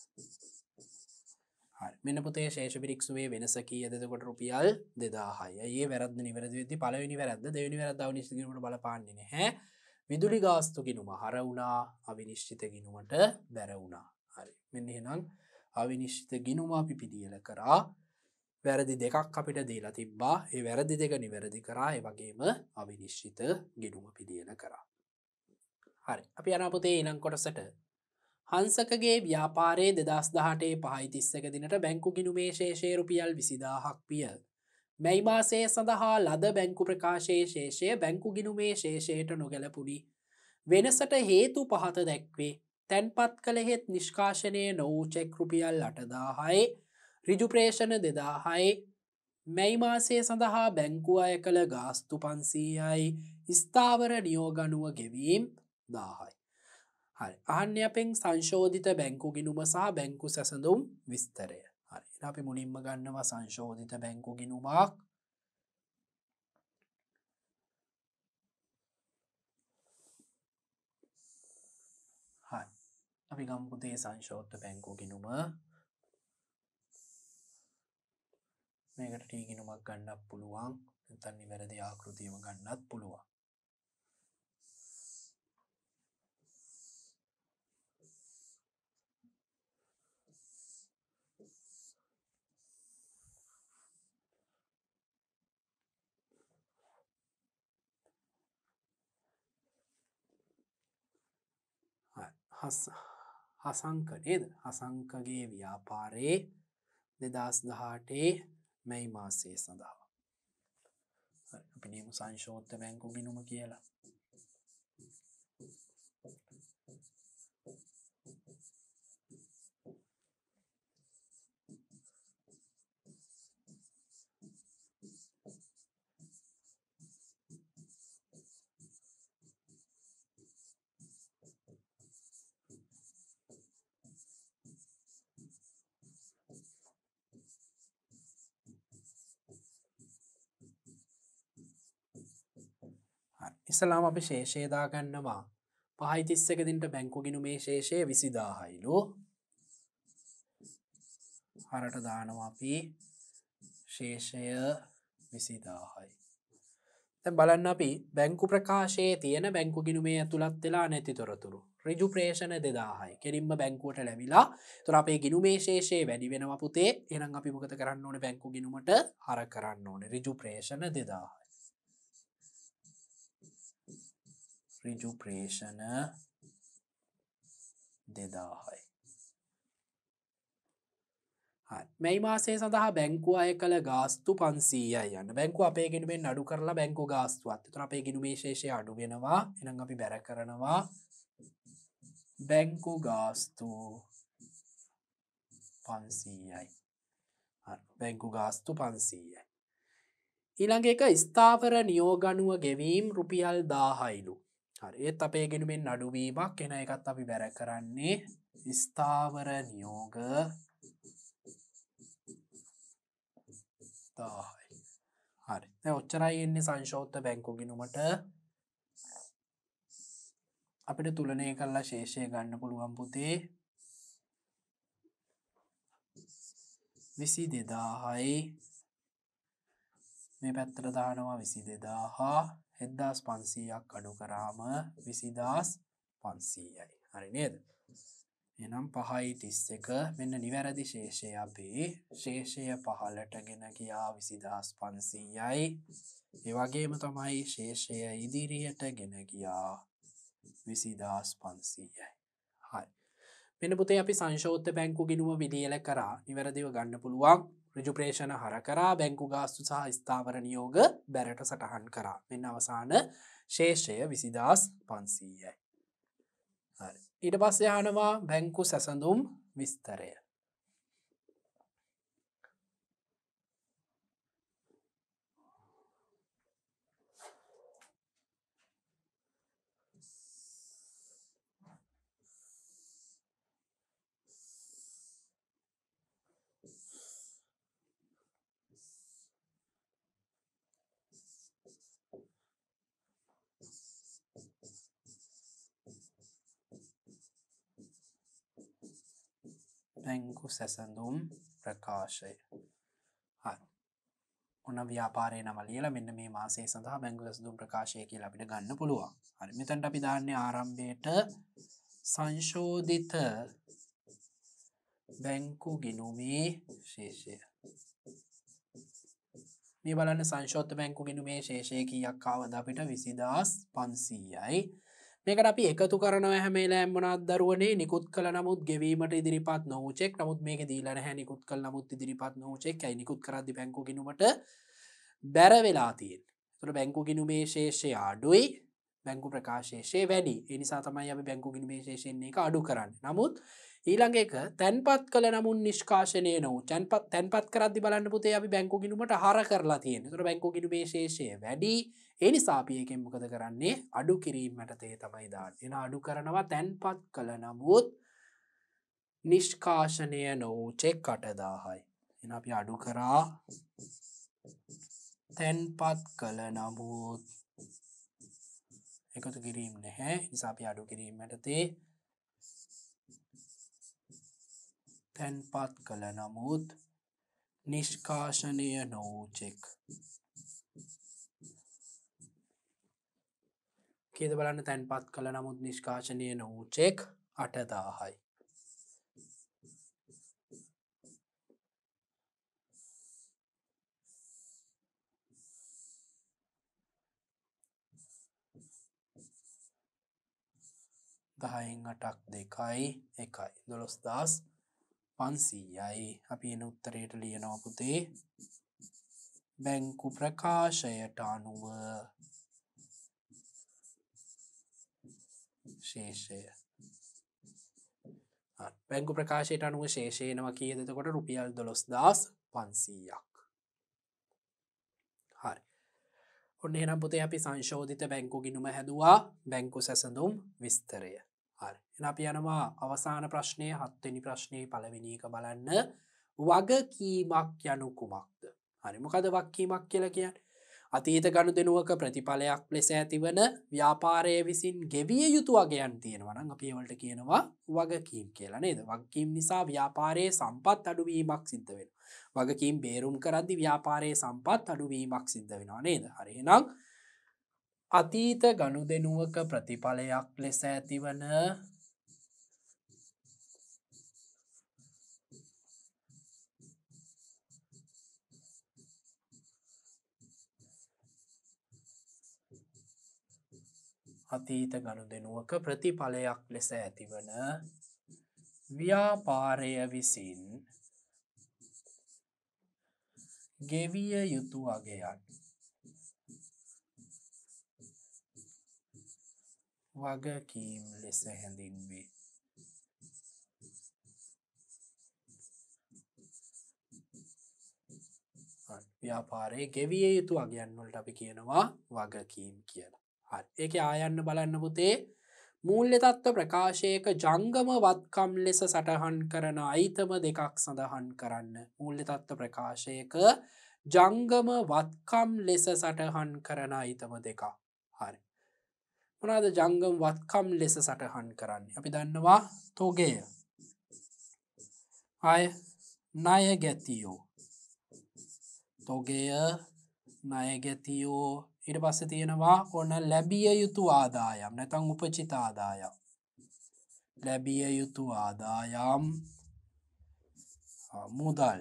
හරි මෙන්න පුතේ ශේෂ පිරික්සුමේ වෙනස කීයද? එතකොට රුපියල් 2000යි. අයියේ වැරද්ද නිවැරදි වෙද්දී පළවෙනි වැරද්ද දෙවෙනි වැරද්ද අවිනිශ්චිත ගිණුමට බලපාන්නේ නැහැ. විදුලි ගාස්තු ගිණුම හර වුණා අවිනිශ්චිත ගිණුමට බැර වුණා. හරි මෙන්න එහෙනම් අවිනිශ්චිත ගිණුම අපි පිළියෙල කරා. වැරදි දෙකක් අපිට දීලා තිබ්බා. ඒ වැරදි දෙක නිවැරදි කරා. ඒ වගේම අවිනිශ්චිත ගිණුම පිළියෙල කරා. හරි අපි යනවා පුතේ ඊළඟ කොටසට. හංසකගේ ව්‍යාපාරයේ 2018 5:31 දිනට බැංකු ගිණුමේ ශේෂය රුපියල් 20000ක් විය. මැයි මාසයේ සඳහා ලද බැංකු ප්‍රකාශයේ ශේෂය බැංකු ගිනුමේ ශේෂයට නොගැලපුඩි. වෙනසට හේතු පහත දැක්වේ. තැන්පත් කළ හෙත් නිෂ්කාශනය නොවූ චෙක් රුපියල් 8,000යි රිජුප්‍රේෂණ 2,000යි මැයි මාසය සඳහා බැංකු අය කළ ගාස්තු 500යි ස්ථාවර නියෝගනුව ගෙවීම් 1000යි. හරි අහන්න අපෙන් සංශෝධිත බැංකු ගිනුම සහ බැංකු සැසඳුම් විස්තරය. හරි අපි මුලින්ම ගන්නවා සංශෝධිත බැංකු ගිනුමක්. හරි අපි ගම්පුතේ සංශෝධ බැංකු ගිනුම මේකට ටී ගිනුමක් ගන්නත් පුළුවන් නැත්නම් නිවැරදි ආකෘතියම ගන්නත් පුළුවන්. හසංක නේද හසංකගේ ව්‍යාපාරයේ 2018 මැයි මාසයේ සඳහා අපි නියමු සංශෝධ බැංකු ගිණුම කියලා. ඉස්සලාම අපි ශේෂය දාගන්නවා 5.31 දිනට බැංකු ගිණුමේ ශේෂය 20000යිලු. හරට දානවා අපි ශේෂය 20000යි. දැන් බලන්න අපි බැංකු ප්‍රකාශයේ තියෙන බැංකු ගිණුමේ ඇතුළත් වෙලා නැති තොරතුරු ඍජු ප්‍රේෂණ 2000යි. කෙලින්ම බැංකුවට ලැබිලා. ඒතර අපේ ගිණුමේ ශේෂය වැඩි වෙනවා පුතේ. එහෙනම් අපි මොකද කරන්න ඕනේ බැංකු ගිණුමට හර කරන්න ඕනේ ඍජු ප්‍රේෂණ 2000යි. ඍජු ප්‍රේෂණ 2000යි. මැයි මාසයේ සඳහා බැංකුව අය කළ ගාස්තු 500යි යන්න. බැංකුව අපේ ගිණුමෙන් අඩු කරලා බැංකු ගාස්තුවත්. ඒතර අපේ ගිණුමේ ශේෂය අඩු වෙනවා. එහෙනම් අපි බැර කරනවා බැංකු ගාස්තු 500යි. හරි. බැංකු ගාස්තු 500යි. ඊළඟ එක ස්ථාවර නියෝගනුව ගෙවීම් රුපියල් 1000යිලු. හරි. ඒත් අපේ ගිණුමෙන් අඩුවීමක් එන එකත් අපි බැර කරන්නේ ස්ථාවර නියෝග 1000යි. හරි. දැන් ඔච්චරයි එන්නේ සංශෝධිත බැංකු ගිණුමට. අපිට තුලනය කරලා ශේෂය ගන්න පුළුවන් පුතේ 22000යි. මේ පැත්තට දානවා 22000 7500ක් අඩු කරාම 20500යි. හරි නේද? එහෙනම් 5.31 මෙන්න නිවැරදි ශේෂය අපි ශේෂය පහලට ගෙන ගියා 20500යි. ඒ වගේම තමයි ශේෂය ඉදිරියට ගෙන ගියා 20500යි. හරි. මෙන්න පුතේ අපි සංශෝධිත බැංකු ගිණුම විලියල කරා නිවැරදිව ගන්න පුළුවන්. ඍජු ප්‍රේෂණ හර කරා බැංකු ගාස්තු සහ ස්ථාවර නියෝග බැරට සටහන් කරා. මෙන්න අවසාන ශේෂය 20500යි. හරි. ඊට පස්සේ අහනවා බැංකු සැසඳුම් විස්තරය. බැංකු සැසඳුම් ප්‍රකාශය. හරි. ඔන්න ව්‍යාපාරයේ නම ලියලා මෙන්න මේ මාසයේ සඳහා බැංකු සැසඳුම් ප්‍රකාශය කියලා අපිට ගන්න පුළුවන්. හරි. මෙතනට අපි දාන්නේ ආරම්භයේට සංශෝධිත බැංකු ගිණුමේ ශේෂය. මේ බලන්න සංශෝධිත බැංකු ගිණුමේ ශේෂය කීයක් ආවද අපිට 20500යි. මේකට අපි එකතු කරනවා හැම වෙලාවෙම මොනවද දරුවනේ නිකුත් කළ නමුත් ගෙවීමට ඉදිරිපත් නොවූ චෙක්. නමුත් මේකේ දීලා නැහැ නිකුත් කළ නමුත් ඉදිරිපත් නොවූ චෙක්. ඇයි නිකුත් කරද්දී බැංකු ගිණුමට බැර වෙලා තියෙන. එතකොට බැංකු ගිණුමේ ශේෂය අඩුයි බැංකු ප්‍රකාශේෂය වැඩි. ඒ නිසා තමයි අපි බැංකු ගිණුමේ ශේෂයෙන් එක අඩු කරන්නේ. නමුත් ඊළඟ එක තැන්පත් කළ නමුත් නිෂ්කාශනය නොවූ තැන්පත් කරද්දි බලන්න පුතේ අපි බැංකු ගිණුමට හර කරලා තියෙන්නේ. එතකොට බැංකු ගිණුමේ ශේෂය වැඩි. ඒ නිසා අපි ඒකෙන් මොකද කරන්නේ? අඩු කිරීම යටතේ තමයි දාන්නේ. එන අඩු කරනවා තැන්පත් කළ නමුත් නිෂ්කාශනය නොවූ චෙක් 8000යි. එන අපි අඩු කරා තැන්පත් කළ නමුත් එකතු කිරීම නැහැ. නිසා අපි අඩු කිරීම යටතේ තැන්පත් කළ නමුත් නිෂ්කාශනය නොවූ චෙක්. කීයද බලන්න තැන්පත් කළ නමුත් නිෂ්කාශනය නොවූ චෙක් 8000යි. දහයෙන් 8ක් 2යි 1යි 12500යි. අපි එන උත්තරයට ලියනවා පුතේ බැංකු ප්‍රකාශයට අනුව ශේෂය. බැංකු ප්‍රකාශයට අනුව ශේෂය එනවා කීයද එතකොට රුපියල් 12500ක්. හරි. ඔන්න එහෙනම් පුතේ අපි සංශෝධිත බැංකු ගිණුම හැදුවා බැංකු සැසඳුම් විස්තරය. හරි. එහෙනම් අපි යනවා අවසාන ප්‍රශ්නය 7 වෙනි ප්‍රශ්නයේ පළවෙනි එක බලන්න. වගකීමක් යනු කුමක්ද? හරි. මොකද වගකීමක් කියලා කියන්නේ? අතීත ගනුදෙනුවක ප්‍රතිඵලයක් ලෙස ඇතිවන ව්‍යාපාරය විසින් ගෙවිය යුතු වගයන් තියෙනවා නම් අපි ඒවලට කියනවා වගකීම් කියලා නේද? වගකීම් නිසා ව්‍යාපාරයේ සම්පත් අඩුවීමක් සිද්ධ වෙනවා. වගකීම් බේරුම් කරද්දී ව්‍යාපාරයේ සම්පත් අඩුවීමක් සිද්ධ වෙනවා නේද? හරි. එහෙනම් අතීත ගනුදෙනුවක ප්‍රතිඵලයක් ලෙස ඇතිවන අතීත ගනුදෙනුවක ප්‍රතිඵලයක් ලෙස ඇතිවන ව්‍යාපාරය විසින් ගෙවිය යුතු අගයන් වගකීම් ලෙස හැඳින්වේ. ව්‍යාපාරයේ ගෙවිය යුතු අගයන් වලට අපි කියනවා වගකීම් කියලා. හරි. ඒකේ ආයන්න බලන්න පුතේ මූල්‍ය තත්ත්ව ප්‍රකාශයක ජංගම වත්කම් ලෙස සටහන් කරන අයිතම දෙකක් සඳහන් කරන්න. මූල්‍ය තත්ත්ව ප්‍රකාශයක ජංගම වත්කම් ලෙස සටහන් කරන අයිතම දෙකක්. හරි. මොනවාද ජංගම වත්කම් ලෙස සටහන් කරන්නේ? අපි දන්නවා තොගය. අය ණය ගැතියෝ. තොගය ණය ගැතියෝ ඊට පස්සේ තියෙනවා ඔන්න ලැබිය යුතු ආදායම් නැත්නම් උපචිත ආදායම්. ලැබිය යුතු ආදායම් මුදල්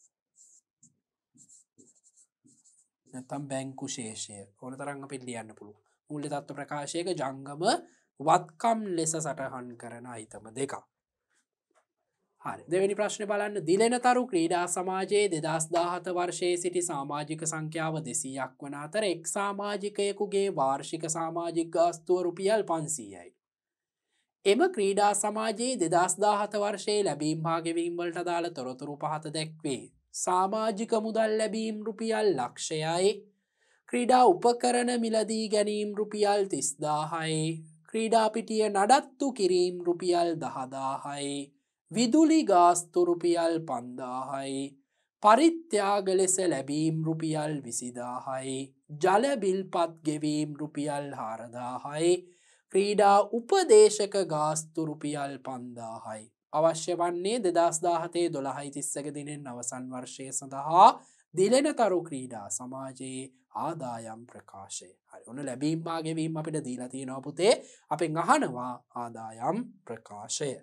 නැත්නම් බැංකු ශේෂය ඕන තරම් අපිට ලියන්න පුළුවන්. මූල්‍ය තත්ත්ව ප්‍රකාශයක ජංගම වත්කම් ලෙස සටහන් කරන අයිතම දෙකක්. හරි. දෙවෙනි ප්‍රශ්නේ බලන්න. දිලෙනතරු ක්‍රීඩා සමාජයේ 2017 වර්ෂයේ සිටි සමාජික සංඛ්‍යාව 200ක් වන අතර එක් සමාජිකයෙකුගේ වාර්ෂික සමාජික ගාස්තුව රුපියල් 500යි. එම ක්‍රීඩා සමාජයේ 2017 වර්ෂයේ ලැබීම් හා ගෙවීම් වලට අදාළ තොරතුරු පහත දැක්වේ. සමාජික මුදල් ලැබීම් රුපියල් ලක්ෂයයි. ක්‍රීඩා උපකරණ මිලදී ගැනීම් රුපියල් 30000යි. ක්‍රීඩා පිටිය නඩත්තු කිරීම රුපියල් 10000යි. විදුලි ගාස්තු රුපියල් 5000යි. පරිත්‍යාග ලෙස ලැබීම් රුපියල් 20000යි. ජල බිල්පත් ගෙවීම් රුපියල් 4000යි. ක්‍රීඩා උපදේශක ගාස්තු රුපියල් 5000යි. අවශ්‍ය වන්නේ 2017 12:30 දිනෙන් අවසන් වර්ෂය සඳහා දිලෙනතරු ක්‍රීඩා සමාජයේ ආදායම් ප්‍රකාශය. හරි. ඔන්න ලැබීම් හා ගෙවීම් අපිට දීලා තියෙනවා පුතේ. අපෙන් අහනවා ආදායම් ප්‍රකාශය.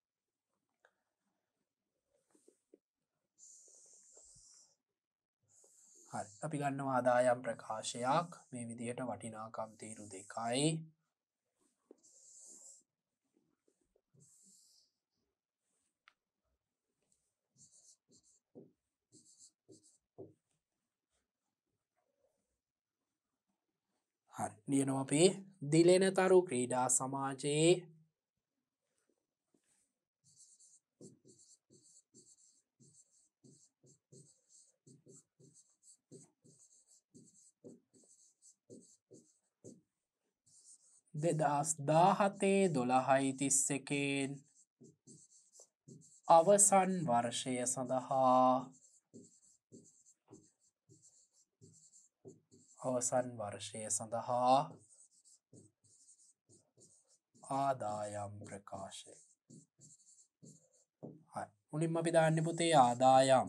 හරි. අපි ගන්නවා ආදායම් ප්‍රකාශයක් මේ විදිහට වටිනාකම් තීරු දෙකයි. හරි ලියනවා අපි දිලෙනතරු ක්‍රීඩා සමාජයේ දෙදස් දාහතේ 12.31 අවසන් වර්ෂය සඳහා ආදායම් ප්‍රකාශය. මුලින්ම අපි දාන්න පුතේ ආදායම්.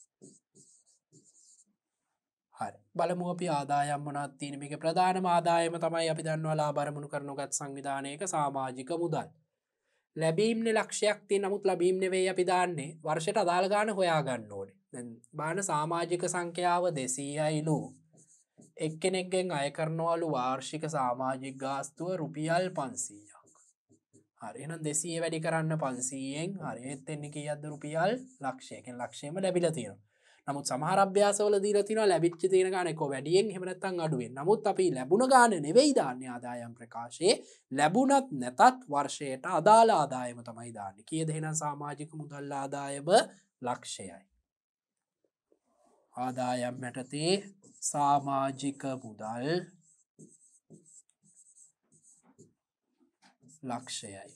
හරි බලමු අපි ආදායම් මොනවද තියෙන්නේ මේකේ ප්‍රධානම ආදායම තමයි අපි දන්නවා ලාභ අරමුණු කරනුගත් සංවිධානයක සමාජික මුදල්. ලැබීම්නේ ලක්ෂයක් තියෙන නමුත් ලැබීම් නෙවෙයි අපි දාන්නේ වර්ෂයට අදාළ ගාණ හොයා ගන්න ඕනේ. දැන් බාන සමාජික සංඛ්‍යාව 200යිලු එක්කෙනෙක්ගෙන් අය කරනවලු වාර්ෂික සමාජික ගාස්තුව රුපියල් 500ක්. හරි එහෙනම් 200 වැඩි කරන්න 500ෙන් හරි ඒත් එන්නේ කීයක්ද රුපියල් ලක්ෂයකින් ලක්ෂයම ලැබිලා තියෙනවා. නමුත් සමහර අභ්‍යාසවල දීලා තියෙනවා ලැබිච්ච තියෙන ගාණ එක්ක වැඩියෙන් එහෙම නැත්නම් අඩුවෙන්. නමුත් අපි ලැබුණ ගාණ නෙවෙයි දාන්නේ ආදායම් ප්‍රකාශයේ. ලැබුණත් නැතත් වර්ෂයට අදාළ ආදායම තමයි දාන්නේ. කීයද එහෙනම් සමාජික මුදල් ආදායම ලක්ෂයයි. ආදායම් යටතේ සමාජික මුදල් ලක්ෂයයි.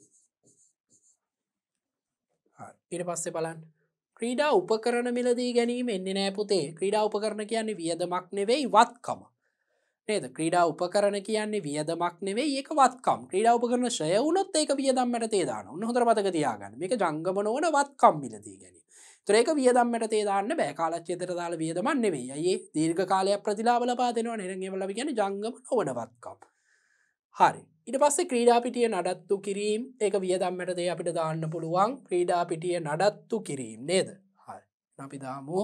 ඊට පස්සේ බලන්න ක්‍රීඩා උපකරණ මිලදී ගැනීම එන්නේ නෑ පුතේ. ක්‍රීඩා උපකරණ කියන්නේ වියදමක් නෙවෙයි වත්කම. නේද? ක්‍රීඩා උපකරණ කියන්නේ වියදමක් නෙවෙයි ඒක වත්කම්. ක්‍රීඩා උපකරණ ෂය වුණොත් ඒක වියදම් යටතේ දානවා. ඔන්න හොඳට මතක තියාගන්න. මේක ජංගම නොවන වත්කම් මිලදී ගැනීම. ඒතර ඒක වියදම් යටතේ දාන්න බෑ. කාලච්ඡේදයට දාලා වියදමක් නෙවෙයි. අයියේ දීර්ඝ කාලයක් ප්‍රතිලාභ ලබා දෙනවනේ. එහෙනම් ඒවල අපි කියන්නේ ජංගම නොවන වත්කම්. හරි. ඊට පස්සේ ක්‍රීඩා පිටිය නඩත්තු කිරීම ඒක වියදම් යටතේ අපිට දාන්න පුළුවන්. ක්‍රීඩා පිටිය නඩත්තු කිරීම නේද? හරි. අපි දාමු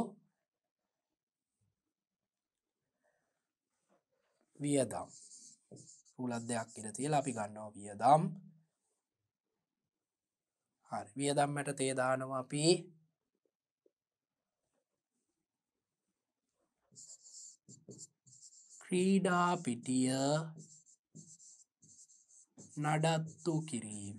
වියදම්. උලක් දෙයක් ඉඳ තියලා අපි ගන්නවා වියදම්. හරි. වියදම් යටතේ දානවා අපි ක්‍රීඩා පිටිය නඩත්තු කිරීම.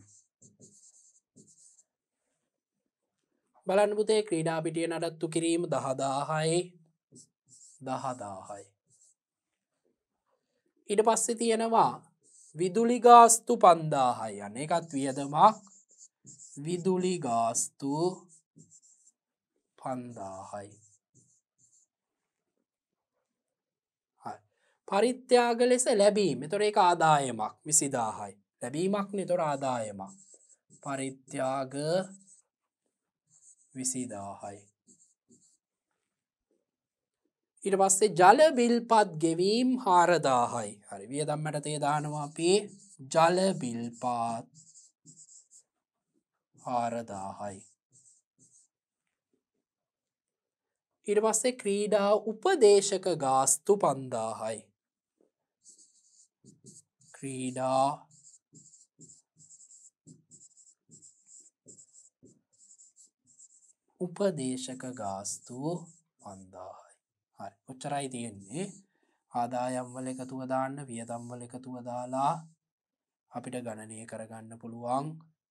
බලන්න පුතේ ක්‍රීඩා පිටිය නඩත්තු කිරීම 10000යි 10000යි. ඊට පස්සේ තියෙනවා විදුලි ගාස්තු 5000යි. අනේ එකත් වියදමක්. විදුලි ගාස්තු 5000යි. හරි. පරිත්‍යාග ලෙස ලැබීම. ඒතොර ඒක ආදායමක් 20000යි. ලැබීමක් නේ ඒතොර ආදායමක්. පරිත්‍යාග 20000යි. ඊට පස්සේ ජල බිල්පත් ගෙවීම් 4000යි. හරි වියදම් යටතේ දානවා අපි ජල බිල්පත් 4000යි. ඊට පස්සේ ක්‍රීඩා උපදේශක ගාස්තු 5000යි. ක්‍රීඩා උපදේශක ගාස්තු 5000යි. හරි ඔච්චරයි තියෙන්නේ. ආදායම් වල එකතුව දාන්න වියදම් වල එකතුව දාලා අපිට ගණනය කරගන්න පුළුවන්.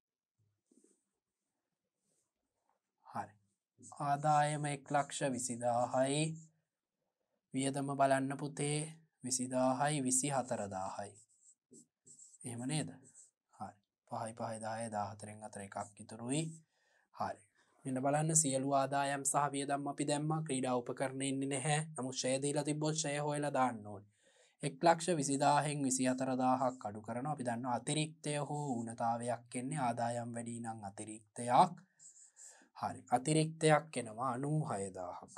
හරි ආදායම 1,20,000යි. වියදම බලන්න පුතේ 20000යි 24000යි. එහෙම නේද? හරි 5යි 5යි 10යි 14න් අතර එකක් ඉතුරුයි. හරි මෙන්න බලන්න සියලු ආදායම් සහ වියදම් අපි දැම්මා. ක්‍රීඩා උපකරණ ඉන්නේ නැහැ. නමුත් ෂය දීලා තිබ්බොත් ෂය හොයලා දාන්න ඕනේ. 1,20,000න් 24000ක් අඩු කරනවා. අපි දන්නවා අතිරික්තය හෝ ඌනතාවයක් එන්නේ ආදායම් වැඩි නම් අතිරික්තයක්. හරි අතිරික්තයක් එනවා 96000ක්.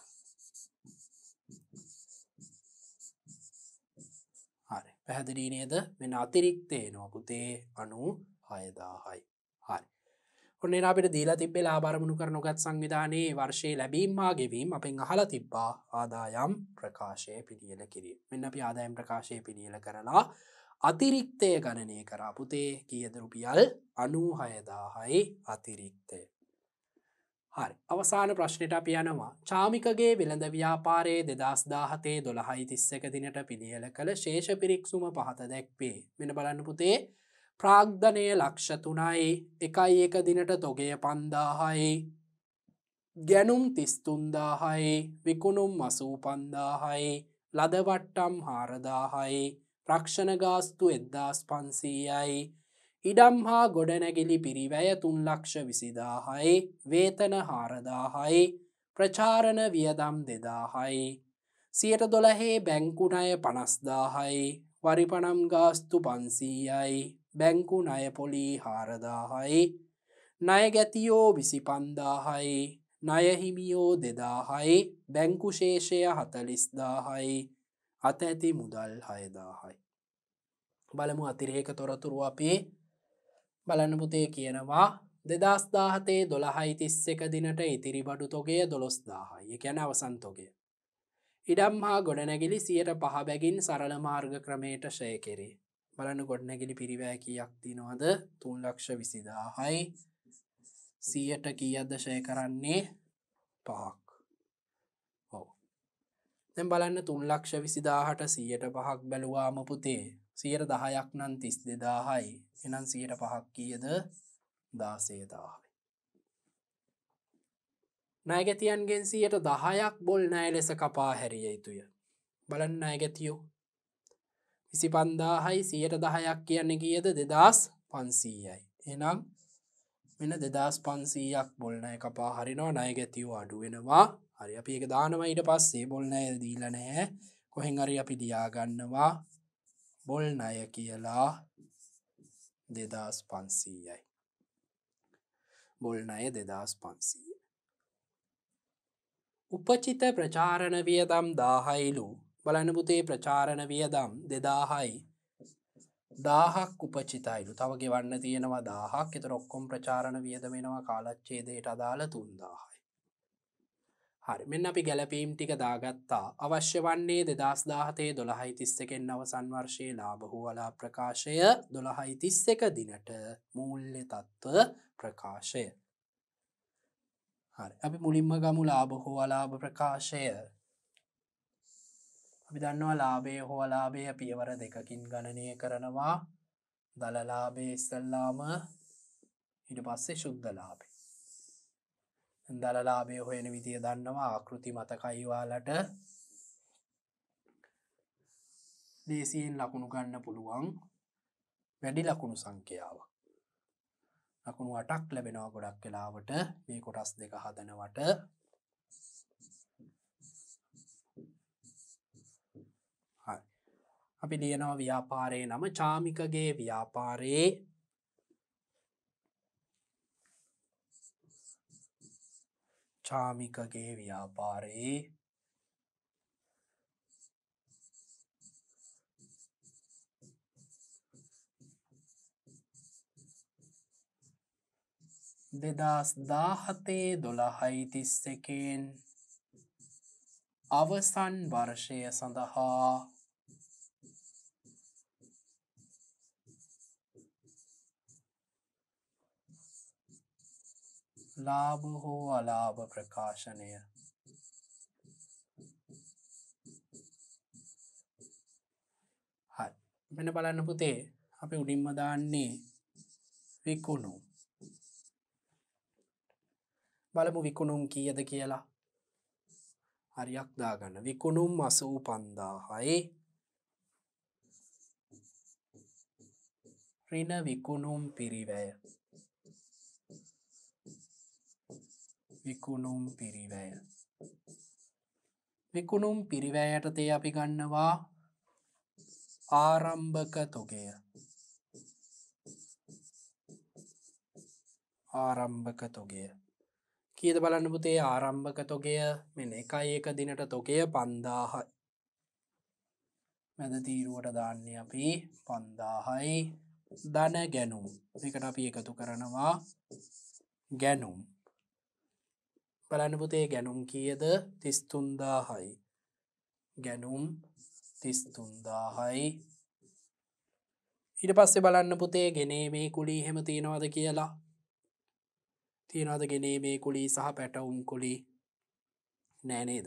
හරි පැහැදිලි නේද? මෙන්න අතිරික්තය එනවා පුතේ 96000යි. හරි ඔන්න එන අපිට දීලා තිබ්බේ ලාභ අරමුණු කර නොගත් සංවිධානයේ වර්ෂයේ ලැබීම් හා ගෙවීම් අපෙන් අහලා තිබ්බා ආදායම් ප්‍රකාශය පිළියෙල කිරීම. මෙන්න අපි ආදායම් ප්‍රකාශය පිළියෙල කරලා අතිරික්තය ගණනය කරා පුතේ කීයද රුපියල් 96000යි අතිරික්තය. හරි අවසාන ප්‍රශ්නයට අපි යනවා චාමිකගේ වෙළඳ ව්‍යාපාරයේ 2017 12 31 දිනට පිළියෙල කළ ශේෂ පිරික්සුම පහත දැක්වේ. මෙන්න බලන්න පුතේ ප්‍රාග්ධනය ලක්ෂ 3යි 1 දිනට තොගය 5000යි ගැනුම් 33000යි විකුණුම් 85000යි ලදවට්ටම් 4000යි රක්ෂණ ගාස්තු 1500යි ඉඩම් හා ගොඩනැගිලි පිරිවැය 3,20,000යි වේතන 4,000යි ප්‍රචාරණ වියදම් 2,000යි 12 බැංකු ණය 50,000යි වරිපනම් ගාස්තු 500යි බැංකු ණය පොලී 4,000යි ණය ගැතියෝ 25,000යි ණය හිමියෝ 2,000යි බැංකු ශේෂය 40,000යි අත ඇති මුදල් 6,000යි. බලමු අතිරේක තොරතුරු අපි බලන්න පුතේ කියනවා 2017 12 31 දිනට ඉතිරි බඩු තොගය 12,000යි. ඒ කියන්නේ අවසන් තොගය. ඉඩම් හා ගොඩනැගිලි 5% බැගින් සරල මාර්ග ක්‍රමයට ෂය කෙරේ. බලන්න ගොඩනැගිලි පිරිවැය කීයක් තියෙනවද? 3,20,000යි. 100ට කීයක්ද ෂය කරන්නේ? 5ක්. ඔව්. දැන් බලන්න 3,20,000ට 100ට 5ක් බැලුවාම පුතේ 10ක් නම් 32,000යි. එහෙනම් 100ට 5ක් කීයද? 16,000යි. ණයගැතියන්ගෙන් 10%ක් බොල් ණය ලෙස කපා හැරිය යුතුය. බලන්න ණයගැතියෝ 25,000යි 10%ක් කියන්නේ කීයද? 2,500යි. එහෙනම් මෙන්න 2,500ක් බොල් ණය කපා හරිනවා ණයගැතියෝ අඩු වෙනවා. හරි අපි ඒක දානවා ඊට පස්සේ බොල් ණය දීලා නැහැ. කොහෙන් හරි අපි ලියා ගන්නවා බොල් ණය කියලා 2,500යි. බොල් ණය 2,500. උපචිත ප්‍රචාරණ වියදම් 1000යිලු. බලන්න පුතේ ප්‍රචාරණ වියදම් 2,000යි. 1000ක් උපචිතයිලු. තව ගෙවන්න තියෙනවා 1000ක්. ඒතර ඔක්කොම ප්‍රචාරණ වියදම එනවා කාලච්ඡේදයට අදාළ 3,000යි. හරි මෙන්න අපි ගැලපීම් ටික දාගත්තා. අවශ්‍ය වන්නේ 2017 12 31 අවසන් වර්ෂයේ ලාභ හෝ අලාභ ප්‍රකාශය 12 31 දිනට මූල්‍ය තත්ත්ව ප්‍රකාශය. හරි අපි මුලින්ම ගමු ලාභ හෝ අලාභ ප්‍රකාශය. අපි දන්නවා ලාභය හෝ අලාභය පියවර දෙකකින් ගණනය කරනවා. දල ලාභය ඉස්සල්ලාම ඊට පස්සේ ශුද්ධ ලාභය. දල ලාභය හොයන විදිය දන්නවා ආකෘති මතකයි ඔයාලට. ලේසියෙන් ලකුණු ගන්න පුළුවන් වැඩි ලකුණු සංඛ්‍යාවක්. ලකුණු 8ක් ලැබෙනවා ගොඩක් වෙලාවට මේ කොටස් දෙක හදනවට. හරි. අපි ලියනවා ව්‍යාපාරයේ නම චාමිකගේ ව්‍යාපාරයේ චාමිකගේ ව්‍යාපාරයේ දෙදස් දාහතේ 12/31 අවසන් වර්ෂය සඳහා ලාභ හෝ අලාභ ප්‍රකාශනය හරි මෙන්න බලන්න පුතේ අපි උඩින්ම දාන්නේ විකුණු බලමු විකුණුම් කීයද කියලා. හරියක් දාගන්න. විකුණුම් 85,000යි. ඍණ විකුණුම් පිරිවැය. විකුණුම් පිරිවැය. විකුණුම් පිරිවැයට තේ අපි ගන්නවා ආරම්භක තොගය. ආරම්භක තොගය. කීයද බලන්න පුතේ ආරම්භක තොගය මෙන්න 1 දිනට තොගය 5,000යි. මැද තීරුවට දාන්නේ අපි 5,000යි. ධන ගැනුම් මේකට අපි එකතු කරනවා ගැනුම්. බලන්න පුතේ ගැනුම් කීයද 33,000යි. ගැනුම් 33,000යි. ඊට පස්සේ බලන්න පුතේ ගෙනේ මේ කුලී එහෙම තියනවද කියලා. තියනවාද ගෙනීමේ කුලී සහ පැටවුම් කුලී නෑ නේද?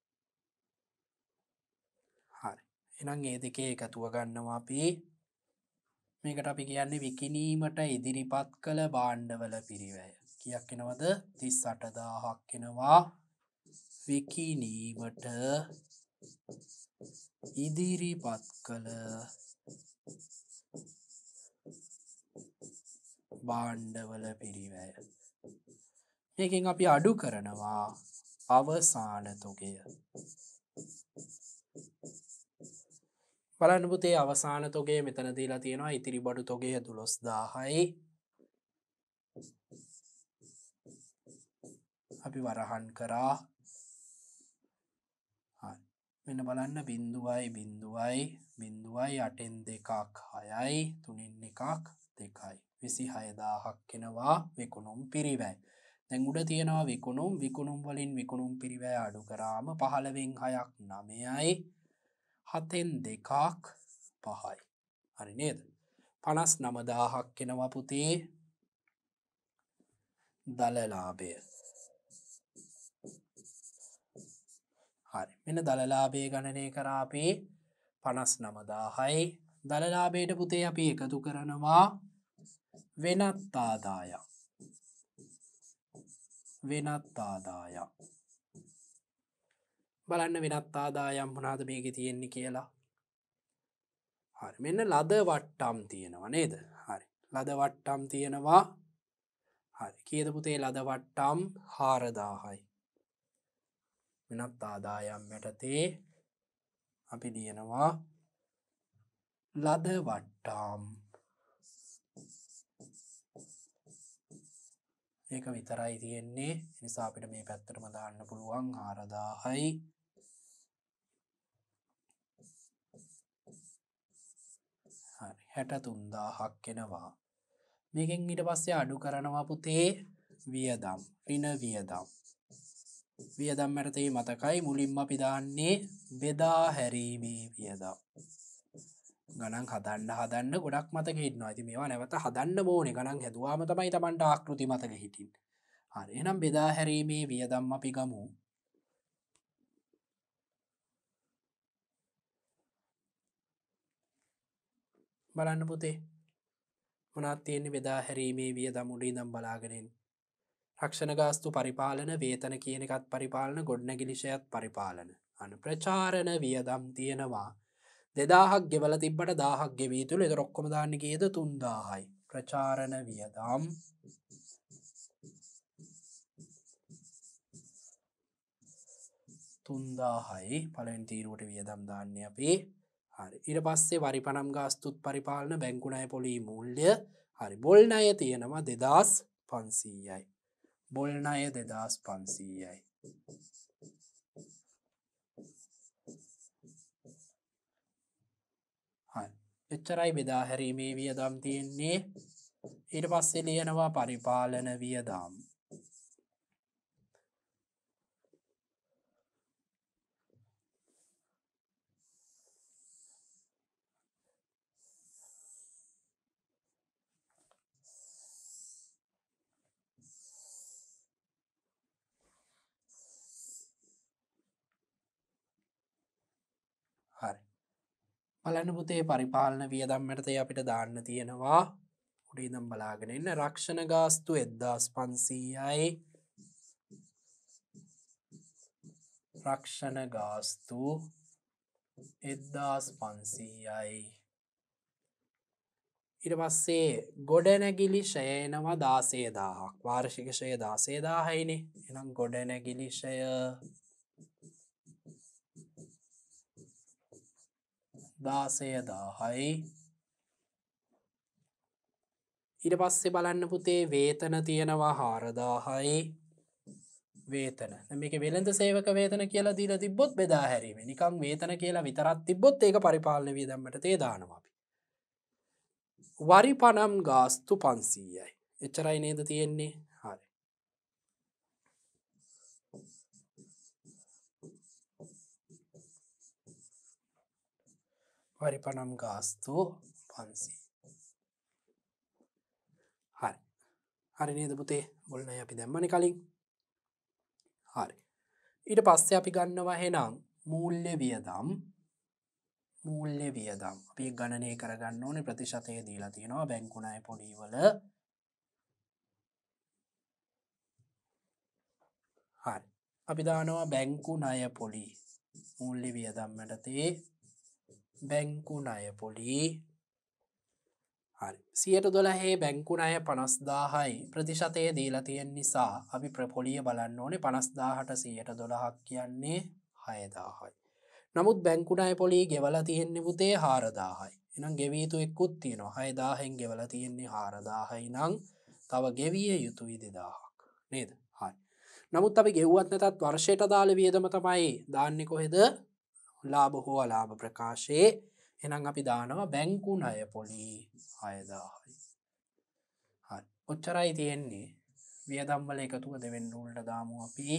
හරි. එහෙනම් ඒ දෙකේ එකතුව ගන්නවා අපි. මේකට අපි කියන්නේ විකිණීමට ඉදිරිපත් කළ භාණ්ඩවල පිරිවැය. කීයක් එනවද? 38000ක් එනවා. විකිණීමට ඉදිරිපත් කළ භාණ්ඩවල පිරිවැය. මේකෙන් අපි අඩු කරනවා අවසාන තොගය. බලන්න පුතේ අවසාන තොගය මෙතන දීලා තියෙනවා. ඉතිරි බඩු තොගය 12000යි. අපි වරහන් කරා. හරි. මෙන්න බලන්න 0.0.0.8න් 2ක් 6යි 3න් 1ක් 2යි 26000ක් එනවා විකුණුම් පිරිවැය. දැන් උඩ තියෙනවා විකුණුම් වලින් විකුණුම් පිරිවැය අඩු කරාම 15න් 6ක් 9යි 7න් 2ක් 5යි. හරි නේද? 59000ක් එනවා පුතේ දලලාභය. හරි. මෙන්න දලලාභය ගණනය කරා අපි 59000යි. දලලාභයට පුතේ අපි එකතු කරනවා වෙනත් ආදායම්. බලන්න වෙනත් ආදායම් මොනවද මේකේ තියෙන්නේ කියලා. හරි. මෙන්න ලද වට්ටම් තියෙනවා නේද? හරි. ලද වට්ටම් තියෙනවා. හරි. කීයද පුතේ ලද වට්ටම් 4000යි. වෙනත් ආදායම් යටතේ අපි ලියනවා ලද වට්ටම්. ඒක විතරයි තියෙන්නේ. ඒ නිසා අපිට මේ පැත්තටම දාන්න පුළුවන් 4000යි. හරි 63000ක් එනවා. මේකෙන් ඊට පස්සේ අඩු කරනවා පුතේ වියදම්. ඍණ වියදම්. වියදම් යටතේ මතකයි මුලින්ම අපි දාන්නේ බෙදා හැරීමේ වියදම්. ගණන් හදන්න ගොඩක් මතක හිටිනවා. ඉතින් මේවා නැවත හදන්න ඕනේ. ගණන් හැදුවාම තමයි Tamanට ආකෘති මතක හිටින්නේ. හරි. එහෙනම් බෙදා හැරීමේ වියදම් අපි ගමු. බලන්න පුතේ. මොනවද තියෙන්නේ බෙදා හැරීමේ වියදම් උඩින් ඉඳන් බලාගෙන ඉන්න. රක්ෂණ ගාස්තු පරිපාලන වේතන කියන එකත් පරිපාලන ගොඩනැගිලි ෂයත් පරිපාලන. අන්න ප්‍රචාරණ වියදම් තියෙනවා. 2000ක් ගෙවලා තිබ්බට 1000ක් ගෙවී යුතුලු. ඒතර ඔක්කොම දාන්නේ කීයද? 3000යි. ප්‍රචාරණ වියදම් 3000යි. පළවෙනි තීරුවට වියදම් දාන්නේ අපි. හරි. ඊට පස්සේ වරිපණම් ගාස්තුත් පරිපාලන බැංකු ණය පොලී මූල්‍ය. හරි. බොල් ණය තියෙනවා 2500යි. බොල් ණය 2500යි. හරි. එච්චරයි බෙදා හැරීමේ වියදම් තියෙන්නේ. ඊට පස්සේ ලියනවා පරිපාලන වියදම්. හරි. බලන්න පුතේ පරිපාලන වියදම් යටතේ අපිට දාන්න තියෙනවා උඩ ඉඳන් බලාගෙන ඉන්න රක්ෂණ ගාස්තු 1500යි. රක්ෂණ ගාස්තු 1500යි. ඊට පස්සේ ගොඩනැගිලි ෂය එනවා 16000ක්. වාර්ෂික ෂය 16000යිනේ. එහෙනම් ගොඩනැගිලි ෂය 16000යි. ඊට පස්සේ බලන්න පුතේ වේතන තියෙනවා 4000යි. වේතන. දැන් මේකේ වෙළඳ සේවක වේතන කියලා දීලා තිබ්බොත් බෙදා හැරීමේ. නිකන් වේතන කියලා විතරක් තිබ්බොත් ඒක පරිපාලන වියදම් යටතේ දානවා අපි. වරිපණම් ගාස්තු 500යි. එච්චරයි නේද තියෙන්නේ? හරි. වරිපණම් ගාස්තු 500. හරි. හරි නේද පුතේ ඔන්න අපි දැම්මනේ කලින් හරි ඊට පස්සේ අපි ගන්නවා එහෙනම් මූල්‍ය වියදම් අපි ගණනය කරගන්න ඕනේ ප්‍රතිශතය දීලා තියෙනවා බැංකු ණය පොලි වල හරි අපි දානවා බැංකු ණය පොලි මූල්‍ය වියදම් යටතේ බැංකු ණය පොලි හරි 112 බැංකු ණය 50000යි ප්‍රතිශතය දීලා තියෙන නිසා අපි ප්‍රපොලිය බලන්න ඕනේ 50000ට 112ක් කියන්නේ 6000යි නමුත් බැංකු ණය පොලි ගෙවලා තියෙන්නේ පුතේ 4000යි එහෙනම් ගෙවිය යුතු එක්කුත් තියෙනවා 6000න් ගෙවලා තියෙන්නේ 4000යි නම් තව ගෙවිය යුතුයි 2000ක් නේද හරි නමුත් අපි ගෙව්වත් නැතත් වර්ෂයට අදාළ වියදම තමයි දාන්නේ කොහෙද ලාභ හෝ අලාභ ප්‍රකාශයේ එහෙනම් අපි දානවා බැංකු ණය පොලි 6000යි හරි ඔච්චරයි තියෙන්නේ වියදම් වල එකතුව දෙවෙනි රූලට දාමු අපි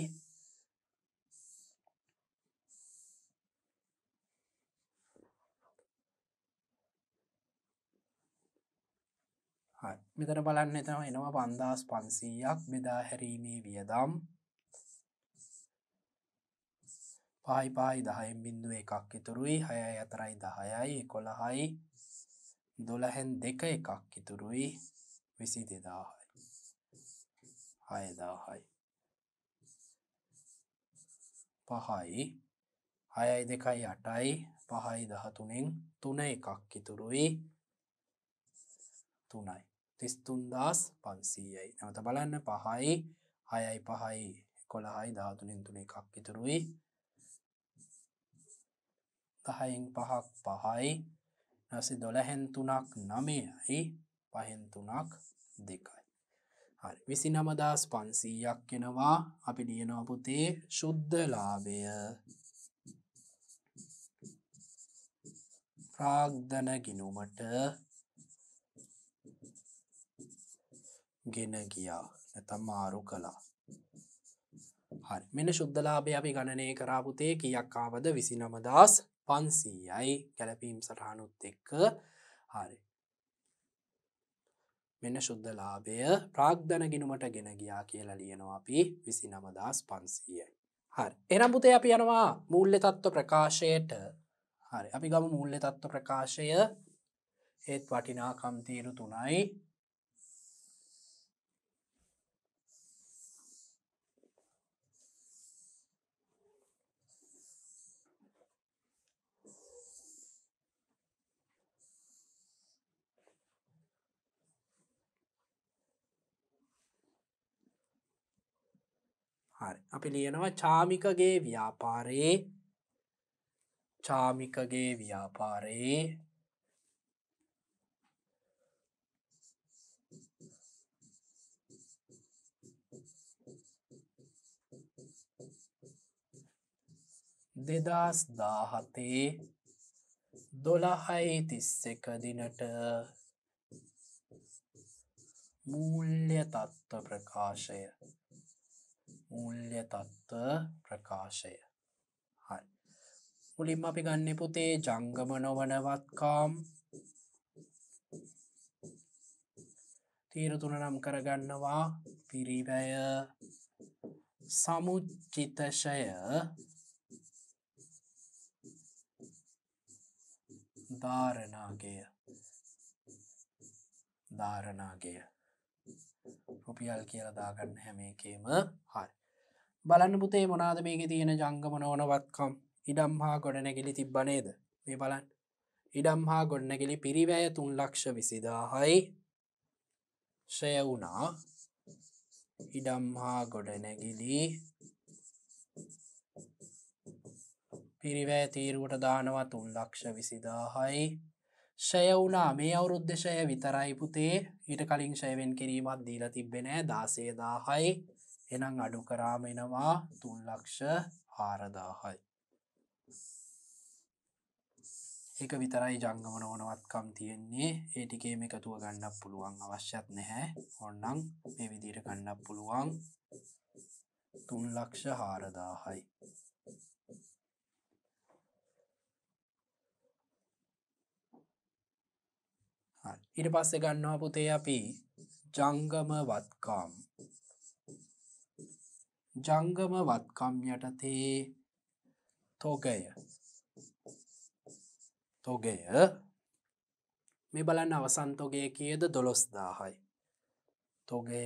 හරි මෙතන බලන්න එතන එනවා 5500ක් බෙදා හැරීමේ වියදම් 5යි 5යි 10න් බිඳුව එකක් ඉතුරුයි 6යි 4යි 10යි 11යි 12න් දෙක එකක් ඉතුරුයි 22000යි 6000යි 5යි 6යි 2යි 8යි 5යි 13න් 3 එකක් ඉතුරුයි 3යි 33500යි නැවත බලන්න 5යි 6යි 5යි 11යි 13න් 3 එකක් ඉතුරුයි 10න් 5ක් 5යි ඊට 12න් 3ක් 9යි 5න් 3ක් 2යි හරි 29500ක් එනවා අපි ලියනවා පුතේ ශුද්ධ ලාභය ප්‍රාග්ධන ගිණුමට ගෙන ගියා නැත්නම් මාරු කළා හරි මෙන්න ශුද්ධ ලාභය අපි ගණනය කරා පුතේ කීයක් ආවද 29500යි ගැලපීම් සටහනුත් එක්ක හරි මෙන්න ශුද්ධ ලාභය ප්‍රාග්ධන ගිණුමට ගෙන ගියා කියලා ලියනවා අපි 29500යි හරි එහෙනම් පුතේ අපි යනවා මූල්‍ය තත්ත්ව ප්‍රකාශයට හරි අපි ගමු මූල්‍ය තත්ත්ව ප්‍රකාශය ඒත් වටිනාකම් තීරු 3යි හරි අපි ලියනවා චාමිකගේ ව්‍යාපාරයේ දෙදස් දාහතේ 12.31 දිනට මූල්‍ය තත්ත්ව ප්‍රකාශය හරි මුලින්ම අපි ගන්න පුතේ ජංගම නොවන වත්කම් තීර 3 නම් කරගන්නවා පිරිවැය සමුච්චිතශය ධාරණාගය රුපියල් කියලා දාගන්න හැම එකේම හරි බලන්න පුතේ මොනවාද මේකේ තියෙන ජංගම නොවන වත්කම් ඉඩම් හා ගොඩනැගිලි තිබ්බ නේද මේ බලන්න ඉඩම් හා ගොඩනැගිලි පිරිවැය 3,20,000යි ෂය වුණා ඉඩම් හා ගොඩනැගිලි පිරිවැය තීරුවට දානවා 3,20,000යි ෂය වුණා මේ අවුරුද්දේ ෂය විතරයි පුතේ ඊට කලින් ෂය වෙන් කිරීමක් දීලා තිබ්බේ නෑ 16,000යි එහෙනම් අඩු කරාම එනවා 3,04,000යි ඒක විතරයි ජංගම නොවන වත්කම් තියෙන්නේ ඒ ටිකේම එකතුව ගන්නත් පුළුවන් අවශ්‍යත් නැහැ ඕනනම් මේ විදිහට ගන්නත් පුළුවන් 3,04,000යි ඊට පස්සේ ගන්නවා පුතේ අපි ජංගම වත්කම් ජංගම වත්කම් යටතේ තොගය මේ බලන්න අවසන් තොගය කියද 12000යි තොගය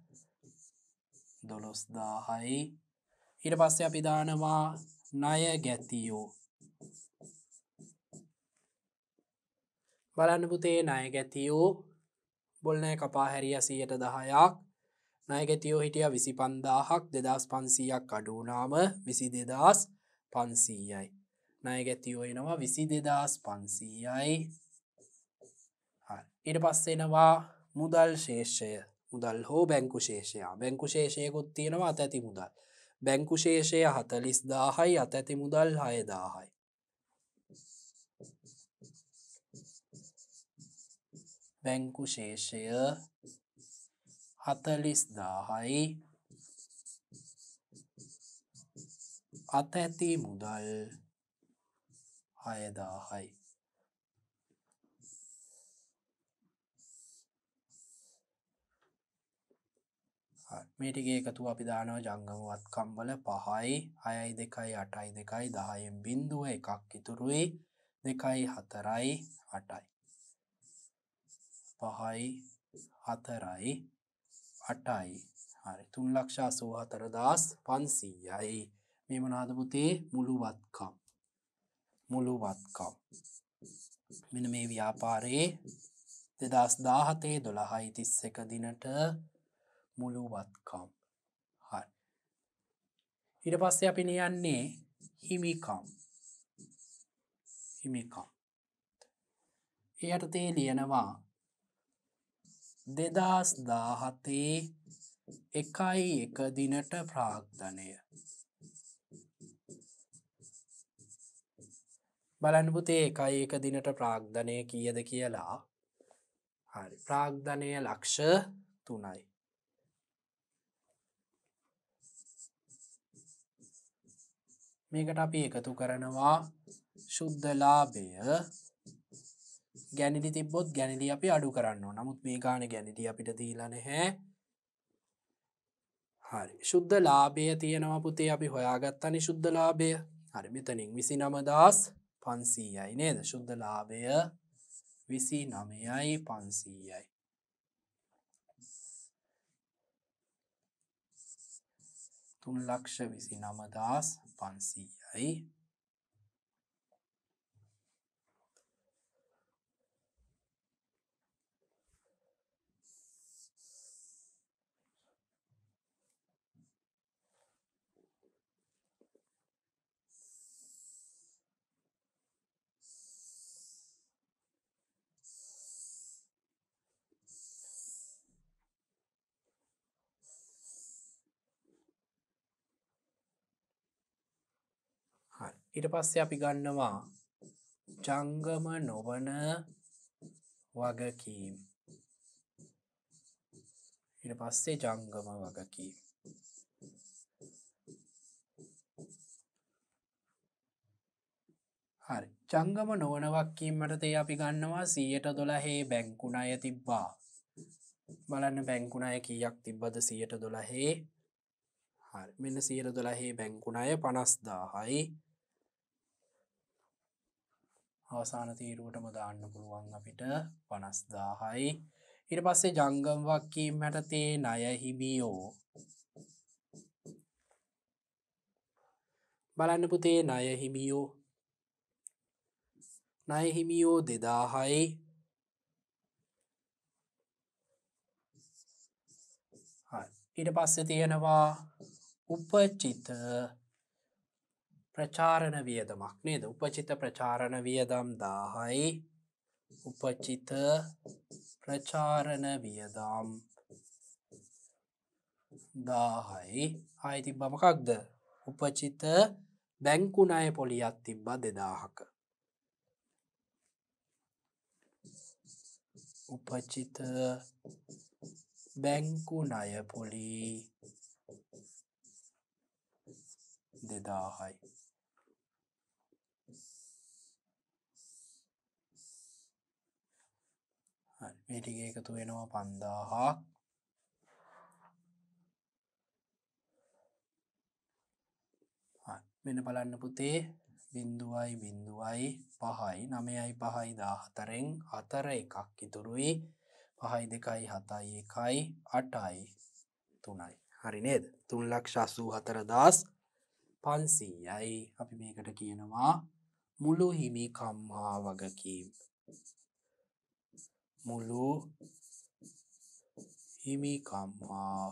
12000යි ඊට පස්සේ අපි දානවා ණය ගැතියෝ බලන්න පුතේ ණය ගැතියෝ බොල්නෑ කපා හැරිය 10%ක් ණය ගැතියෝ හිටියා 25000ක් 2500ක් අඩු වුණාම 22500යි ණය ගැතියෝ එනවා 22500යි ඊට පස්සේ එනවා මුදල් ශේෂය මුදල් හෝ බැංකු ශේෂය බැංකු ශේෂයකුත් තියෙනවා අත ඇති මුදල් බැංකු ශේෂය 40000යි අත ඇති මුදල් 6000යි බැංකු ශේෂය 40000යි අත ඇති මුදල් 6000යි මේ ටිකේ එකතුව අපි දානවා ජංගම වත්කම් වල 5යි 6යි 2යි 8යි 2යි 10න් බිඳුව එකක් ඉතුරුයි 2යි 4යි 8යි 5යි 4යි 8යි හරි 3,84,500යි මේ මොනවාද පුතේ මුළු වත්කම් මෙන්න මේ ව්‍යාපාරයේ 2017 12/31 දිනට මුළු වත්කම් හරි ඊට පස්සේ අපි ලියන්නේ හිමිකම් ඒ යටතේ ලියනවා 2017 1/1 දිනට ප්‍රාග්ධනය බලන්න පුතේ 1/1 දිනට ප්‍රාග්ධනය කීයද කියලා හරි ප්‍රාග්ධනය ලක්ෂ 3යි මේකට අපි එකතු කරනවා ශුද්ධ ලාභය ගැනිලි තිබ්බොත් ගැනිලි අපි අඩු කරන්න ඕන. නමුත් මේ ගානේ ගැනිලි අපිට දීලා නැහැ. හරි. ශුද්ධ ලාභය තියෙනවා පුතේ අපි හොයාගත්තනේ ශුද්ධ ලාභය. හරි මෙතනින් 29500යි නේද? ශුද්ධ ලාභය 29500යි. තුන් ලක්ෂ 29500යි ඊට පස්සේ අපි ගන්නවා ජංගම නොවන වගකීම් ඊට පස්සේ ජංගම වගකීම් හරි ජංගම නොවන වගකීම් යටතේ අපි ගන්නවා 112 බැංකු ණය තිබ්බා බලන්න බැංකු ණය කීයක් තිබ්බද 112 හරි මෙන්න 112 බැංකු ණය 50000යි අවසාන තීරුවටම දාන්න පුළුවන් අපිට 50000යි ඊට පස්සේ ජංගම වගකීම් යටතේ ණය හිමියෝ බලන්න පුතේ ණය හිමියෝ 2000යි ඊට පස්සේ තියෙනවා උපචිත ප්‍රචාරණ වියදමක් නේද උපචිත ප්‍රචාරණ වියදම් 1000යි උපචිත ප්‍රචාරණ වියදම් 1000යි ආයි තිබ්බා මොකක්ද උපචිත බැංකු ණය පොලියක් තිබ්බා 2000ක උපචිත බැංකු ණය පොලි 2000යි මේ ටික එකතු වෙනවා 5000ක් මෙන්න බලන්න පුතේ 0.05යි 9යි 5යි 14න් 4 එකක් ඉතුරුයි 5යි 2යි 7යි 1යි 8යි 3යි හරි නේද 3,84,500යි අපි මේකට කියනවා මුළු හිමිකම් හා වගකීම් මුළු හිමිකම් හා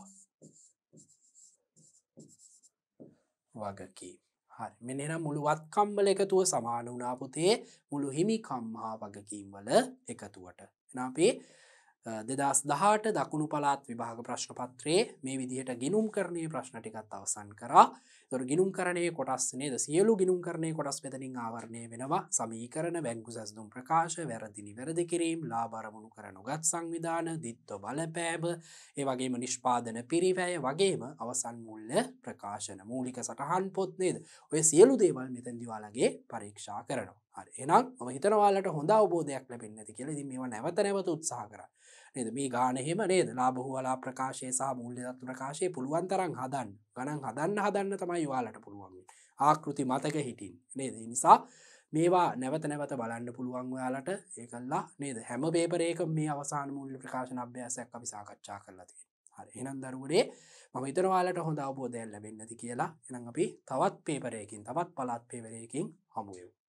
වගකීම් හරි මෙන්න එහෙනම් මුළු වත්කම් වල එකතුව සමාන වුණා පුතේ මුළු හිමිකම් හා වගකීම් වල එකතුවට එහෙනම් අපි 2018 දකුණු පළාත් විභාග ප්‍රශ්න පත්‍රයේ මේ විදිහට ගිණුම්කරණයේ ප්‍රශ්න ටිකත් අවසන් කරා. ඒතර ගිණුම්කරණයේ කොටස් නේද සියලු ගිණුම්කරණයේ කොටස් මෙතනින් ආවරණය වෙනවා. සමීකරණ, බැංකු සැසඳුම් ප්‍රකාශ, වැරදි නිවැරදි කිරීම, ලාභ අරමුණු කර නොගත් සංවිධාන, ditth බලපෑම, ඒ වගේම නිෂ්පාදන පිරිවැය වගේම අවසන් මූල්‍ය ප්‍රකාශන, මූලික සටහන් පොත් නේද? ඔය සියලු දේවල් මෙතෙන්දී ඔයාලගේ පරීක්ෂා කරනවා. හරි. එහෙනම් මම හිතනවා ඔයාලට හොඳ අවබෝධයක් ලැබෙන්නේ නැති කියලා. ඉතින් මේවා නැවත නැවත උත්සාහ කරා. නේද මේ ගාන එහෙම නේද ලාභ හුවලා ප්‍රකාශය සහ මූල්‍ය තත්ත්ව ප්‍රකාශය පුළුවන් තරම් හදන්න ගණන් හදන්න තමයි ඔයාලට පුළුවන් ආකෘති මතක හිටින් නේද ඒ නිසා මේවා නැවත නැවත බලන්න පුළුවන් ඔයාලට ඒකල්ලා නේද හැම පේපර් එකකම මේ අවසාන මූල්‍ය ප්‍රකාශන අභ්‍යාසයක් අපි සාකච්ඡා කරලා තියෙනවා හරි එහෙනම් දරුවනේ මම හිතනවා ඔයාලට හොඳ අවබෝධයක් ලැබෙන්නේ නැති කියලා එහෙනම් අපි තවත් පේපර් එකකින් තවත් පළාත් පේපර් එකකින් හමු වෙමු